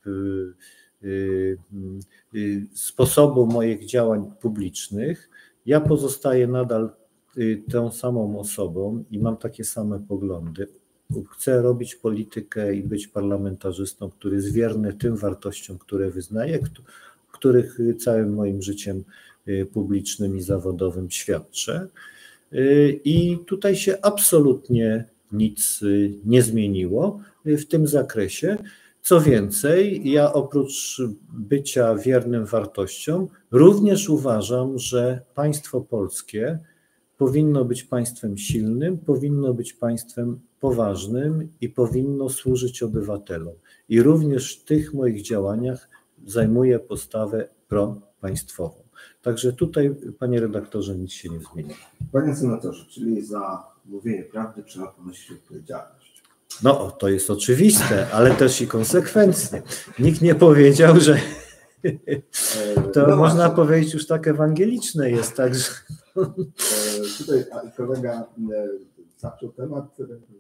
sposobu moich działań publicznych. Ja pozostaję nadal tą samą osobą i mam takie same poglądy. Chcę robić politykę i być parlamentarzystą, który jest wierny tym wartościom, które wyznaję, których całym moim życiem publicznym i zawodowym świadczę. I tutaj się absolutnie nic nie zmieniło w tym zakresie. Co więcej, ja oprócz bycia wiernym wartościom, również uważam, że państwo polskie powinno być państwem silnym, powinno być państwem poważnym i powinno służyć obywatelom. I również w tych moich działaniach zajmuję postawę propaństwową. Także tutaj, panie redaktorze, nic się nie zmieni. Panie senatorze, czyli za mówienie prawdy trzeba ponosić odpowiedzialność. No, to jest oczywiste, ale też i konsekwentnie. Nikt nie powiedział, że to no można właśnie powiedzieć już tak ewangeliczne jest, także... Tutaj kolega zaczął temat.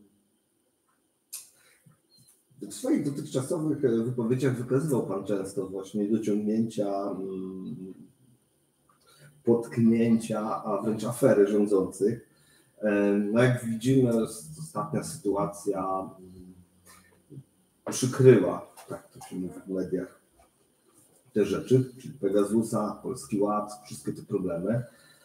W swoich dotychczasowych wypowiedziach wykazywał pan często właśnie dociągnięcia, potknięcia, a wręcz afery rządzących. No jak widzimy, ostatnia sytuacja przykryła, tak to się mówi w mediach, te rzeczy, czyli Pegasusa, Polski Ład, wszystkie te problemy.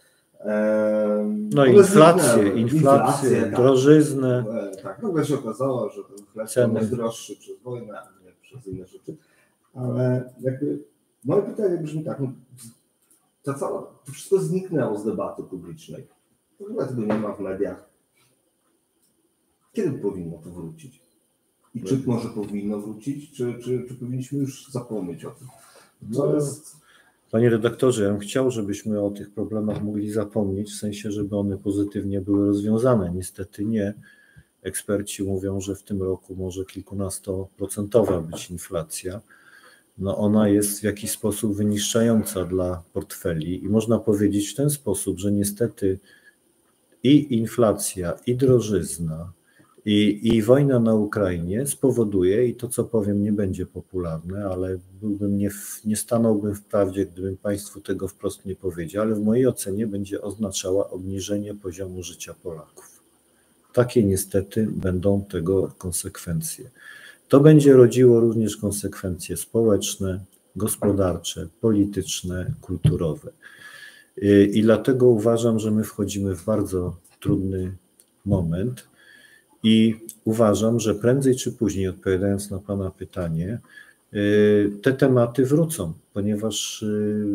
No inflację, tak, drożyznę. Tak, nagle się okazało, że ten chleb jest droższy przez wojnę, a nie przez inne rzeczy. Ale jakby moje pytanie brzmi tak, to wszystko zniknęło z debaty publicznej. W ogóle tego nie ma w mediach. Kiedy powinno to wrócić? I czy może powinno wrócić, czy powinniśmy już zapomnieć o tym? To jest... Panie redaktorze, ja bym chciał, żebyśmy o tych problemach mogli zapomnieć, w sensie, żeby one pozytywnie były rozwiązane. Niestety nie. Eksperci mówią, że w tym roku może kilkunastoprocentowa być inflacja. no ona jest w jakiś sposób wyniszczająca dla portfeli i można powiedzieć w ten sposób, że niestety i inflacja, i drożyzna, i wojna na Ukrainie spowoduje, i to co powiem nie będzie popularne, ale nie stanąłbym w prawdzie, gdybym Państwu tego wprost nie powiedział, ale w mojej ocenie będzie oznaczała obniżenie poziomu życia Polaków. Takie niestety będą tego konsekwencje. To będzie rodziło również konsekwencje społeczne, gospodarcze, polityczne, kulturowe. I dlatego uważam, że my wchodzimy w bardzo trudny moment i uważam, że prędzej czy później, odpowiadając na Pana pytanie, te tematy wrócą, ponieważ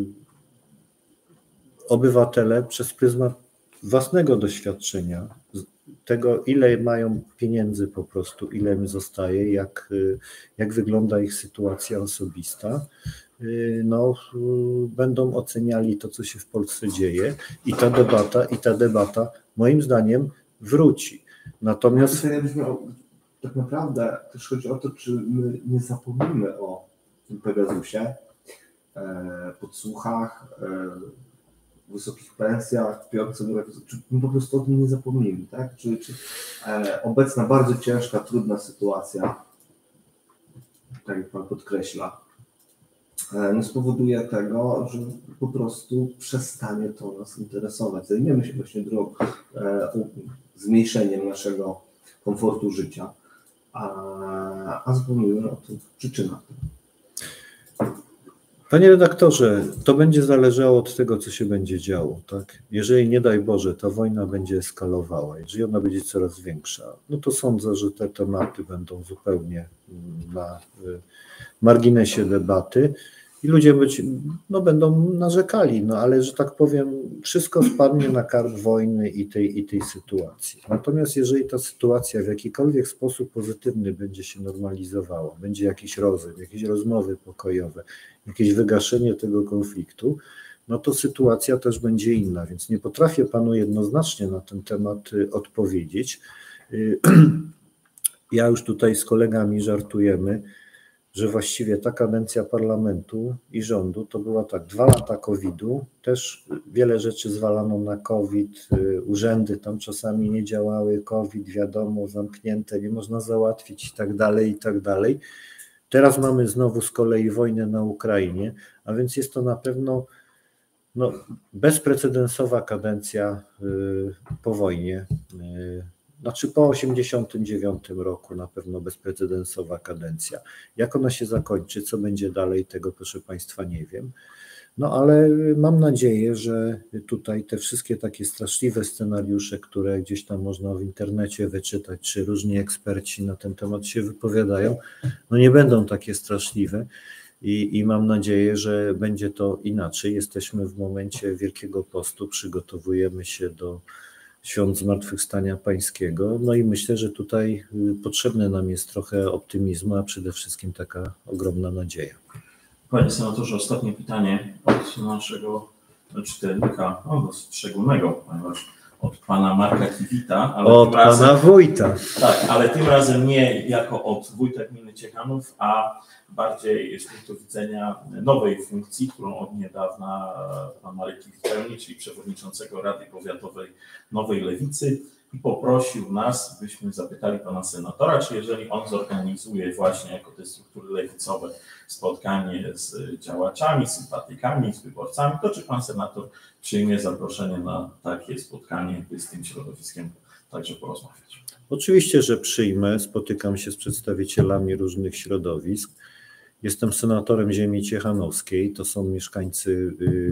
obywatele przez pryzmat własnego doświadczenia, tego ile mają pieniędzy po prostu, ile im zostaje, jak wygląda ich sytuacja osobista, no, będą oceniali to, co się w Polsce dzieje i ta debata moim zdaniem wróci. Natomiast tak naprawdę też chodzi o to, czy my nie zapomnimy o tym Pegasusie, podsłuchach, wysokich pensjach, piątce, czy my po prostu o tym nie zapomnimy, tak? Czy obecna bardzo ciężka, trudna sytuacja, tak jak Pan podkreśla, no spowoduje tego, że po prostu przestanie to nas interesować. Zajmiemy się właśnie zmniejszeniem naszego komfortu życia, a zapomnimy o tych przyczynach. Panie redaktorze, to będzie zależało od tego, co się będzie działo, tak? Jeżeli nie daj Boże, ta wojna będzie eskalowała, jeżeli ona będzie coraz większa, no to sądzę, że te tematy będą zupełnie na marginesie debaty i ludzie będą narzekali, no ale że tak powiem, wszystko spadnie na karb wojny i tej sytuacji. Natomiast jeżeli ta sytuacja w jakikolwiek sposób pozytywny będzie się normalizowała, będzie jakiś rozejm, jakieś rozmowy pokojowe, jakieś wygaszenie tego konfliktu, no to sytuacja też będzie inna, więc nie potrafię Panu jednoznacznie na ten temat odpowiedzieć. Ja już tutaj z kolegami żartujemy, że właściwie ta kadencja parlamentu i rządu to była tak, 2 lata COVID-u, też wiele rzeczy zwalano na COVID, urzędy tam czasami nie działały, COVID wiadomo, zamknięte, nie można załatwić i tak dalej, i tak dalej. Teraz mamy znowu z kolei wojnę na Ukrainie, a więc jest to na pewno bezprecedensowa kadencja po wojnie. Znaczy po 1989 roku na pewno bezprecedensowa kadencja. Jak ona się zakończy, co będzie dalej, tego proszę Państwa nie wiem. No ale mam nadzieję, że tutaj te wszystkie takie straszliwe scenariusze, które gdzieś tam można w internecie wyczytać, czy różni eksperci na ten temat się wypowiadają, no nie będą takie straszliwe i mam nadzieję, że będzie to inaczej. Jesteśmy w momencie Wielkiego Postu, przygotowujemy się do Świąt Zmartwychwstania Pańskiego. No i myślę, że tutaj potrzebne nam jest trochę optymizmu, a przede wszystkim taka ogromna nadzieja. Panie senatorze, ostatnie pytanie od naszego czytelnika, dosyć szczególnego, ponieważ od pana Marka Kiwita. Ale od pana wójta. Tak, ale tym razem nie jako od wójta gminy Ciechanów, a bardziej z punktu widzenia nowej funkcji, którą od niedawna pan Marek Kiwit pełni, czyli przewodniczącego Rady Powiatowej Nowej Lewicy, i poprosił nas, byśmy zapytali pana senatora, czy jeżeli on zorganizuje właśnie jako te struktury lewicowe spotkanie z działaczami, sympatykami, z wyborcami, to czy pan senator przyjmie zaproszenie na takie spotkanie, by z tym środowiskiem także porozmawiać? Oczywiście, że przyjmę. Spotykam się z przedstawicielami różnych środowisk. Jestem senatorem ziemi ciechanowskiej, to są mieszkańcy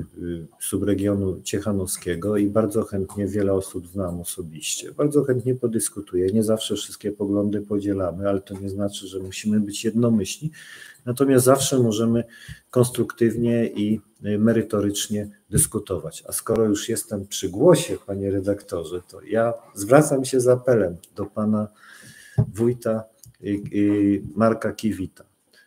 subregionu ciechanowskiego i bardzo chętnie wiele osób znam osobiście. Bardzo chętnie podyskutuję. Nie zawsze wszystkie poglądy podzielamy, ale to nie znaczy, że musimy być jednomyślni. Natomiast zawsze możemy konstruktywnie i merytorycznie dyskutować. A skoro już jestem przy głosie, panie redaktorze, to ja zwracam się z apelem do pana wójta Marka Kiwita.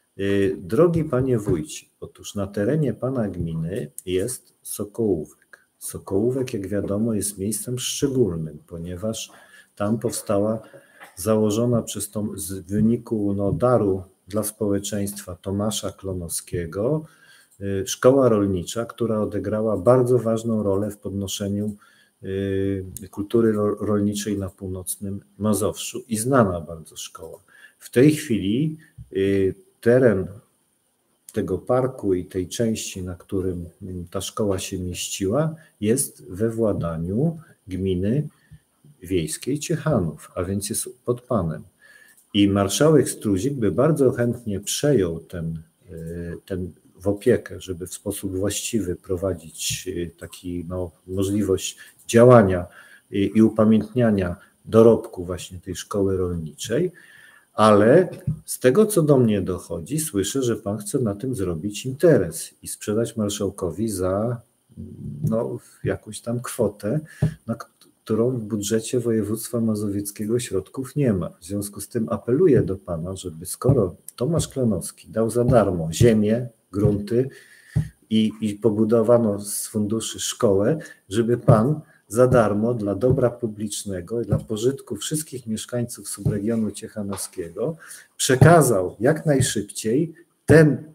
Drogi panie wójcie, otóż na terenie pana gminy jest Sokołówek. Sokołówek, jak wiadomo, jest miejscem szczególnym, ponieważ tam powstała założona w wyniku daru dla społeczeństwa Tomasza Klonowskiego, szkoła rolnicza, która odegrała bardzo ważną rolę w podnoszeniu kultury rolniczej na północnym Mazowszu i znana bardzo szkoła. W tej chwili teren tego parku i tej części, na którym ta szkoła się mieściła, jest we władaniu gminy wiejskiej Ciechanów, a więc jest pod panem. I marszałek Struzik by bardzo chętnie przejął ten w opiekę, żeby w sposób właściwy prowadzić taki możliwość działania i upamiętniania dorobku właśnie tej szkoły rolniczej, ale z tego, co do mnie dochodzi, słyszę, że pan chce na tym zrobić interes i sprzedać marszałkowi za jakąś tam kwotę, na którą w budżecie województwa mazowieckiego środków nie ma. W związku z tym apeluję do pana, żeby skoro Tomasz Klonowski dał za darmo ziemię, grunty i pobudowano z funduszy szkołę, żeby pan za darmo dla dobra publicznego i dla pożytku wszystkich mieszkańców subregionu ciechanowskiego przekazał jak najszybciej ten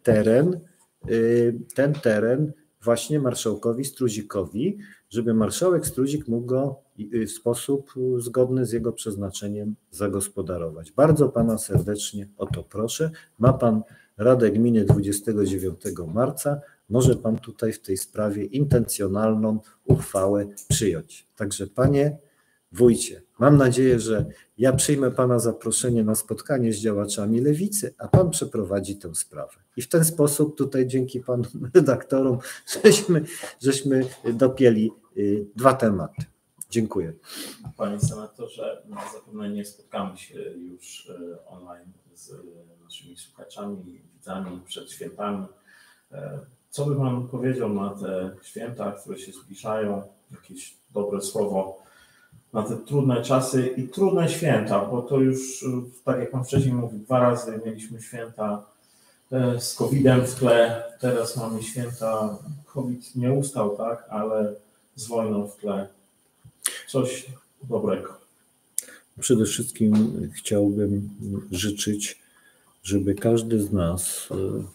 teren właśnie marszałkowi Struzikowi, żeby marszałek Struzik mógł go w sposób zgodny z jego przeznaczeniem zagospodarować. Bardzo pana serdecznie o to proszę. Ma pan Radę Gminy 29 marca. Może pan tutaj w tej sprawie intencjonalną uchwałę przyjąć. Także panie wójcie, mam nadzieję, że ja przyjmę pana zaproszenie na spotkanie z działaczami Lewicy, a pan przeprowadzi tę sprawę. I w ten sposób tutaj dzięki panu redaktorom żeśmy dopięli dwa tematy. Dziękuję. Panie senatorze, zapewne nie spotkamy się już online z naszymi słuchaczami i widzami przed świętami. Co by pan powiedział na te święta, które się zbliżają? Jakieś dobre słowo na te trudne czasy i trudne święta, bo to już, tak jak pan wcześniej mówił, 2 razy mieliśmy święta z COVID-em w tle, teraz mamy święta, COVID nie ustał, tak, ale z wojną w tle. Coś dobrego. Przede wszystkim chciałbym życzyć, żeby każdy z nas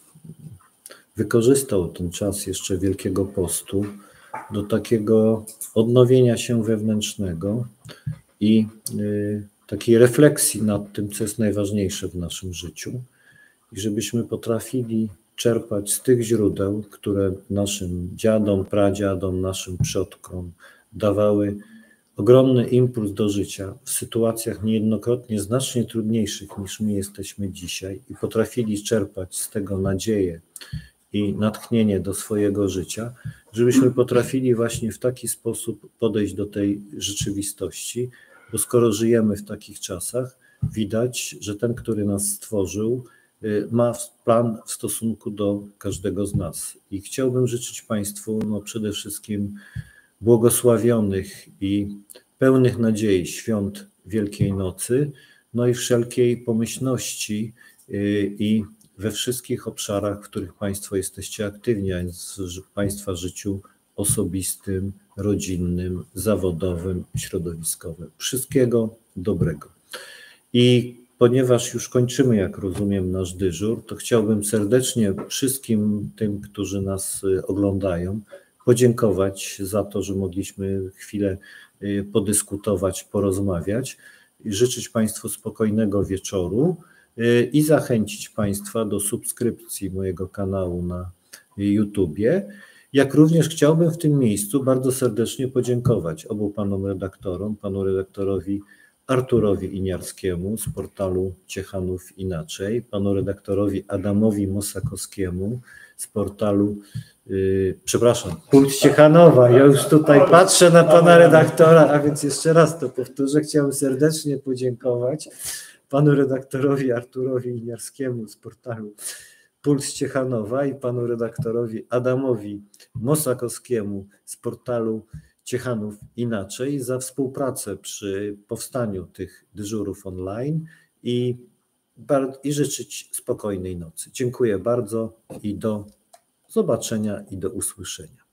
wykorzystał ten czas jeszcze Wielkiego Postu do takiego odnowienia się wewnętrznego i takiej refleksji nad tym, co jest najważniejsze w naszym życiu i żebyśmy potrafili czerpać z tych źródeł, które naszym dziadom, pradziadom, naszym przodkom dawały ogromny impuls do życia w sytuacjach niejednokrotnie znacznie trudniejszych niż my jesteśmy dzisiaj i potrafili czerpać z tego nadzieję i natchnienie do swojego życia, żebyśmy potrafili właśnie w taki sposób podejść do tej rzeczywistości, bo skoro żyjemy w takich czasach, widać, że ten, który nas stworzył, ma plan w stosunku do każdego z nas. I chciałbym życzyć Państwu przede wszystkim błogosławionych i pełnych nadziei świąt Wielkiej Nocy, no i wszelkiej pomyślności i we wszystkich obszarach, w których Państwo jesteście aktywni, a więc w Państwa życiu osobistym, rodzinnym, zawodowym, środowiskowym. Wszystkiego dobrego. I ponieważ już kończymy, jak rozumiem, nasz dyżur, to chciałbym serdecznie wszystkim tym, którzy nas oglądają, podziękować za to, że mogliśmy chwilę podyskutować, porozmawiać i życzyć Państwu spokojnego wieczoru i zachęcić Państwa do subskrypcji mojego kanału na YouTubie. Jak również chciałbym w tym miejscu bardzo serdecznie podziękować obu panom redaktorom, panu redaktorowi Arturowi Iniarskiemu z portalu Ciechanów Inaczej, panu redaktorowi Adamowi Mosakowskiemu z portalu, Puls Ciechanowa. Ja już tutaj patrzę na pana redaktora, a więc jeszcze raz to powtórzę. Chciałbym serdecznie podziękować panu redaktorowi Arturowi Iniarskiemu z portalu Puls Ciechanowa i panu redaktorowi Adamowi Mosakowskiemu z portalu Ciechanów Inaczej za współpracę przy powstaniu tych dyżurów online i życzyć spokojnej nocy. Dziękuję bardzo i do zobaczenia i do usłyszenia.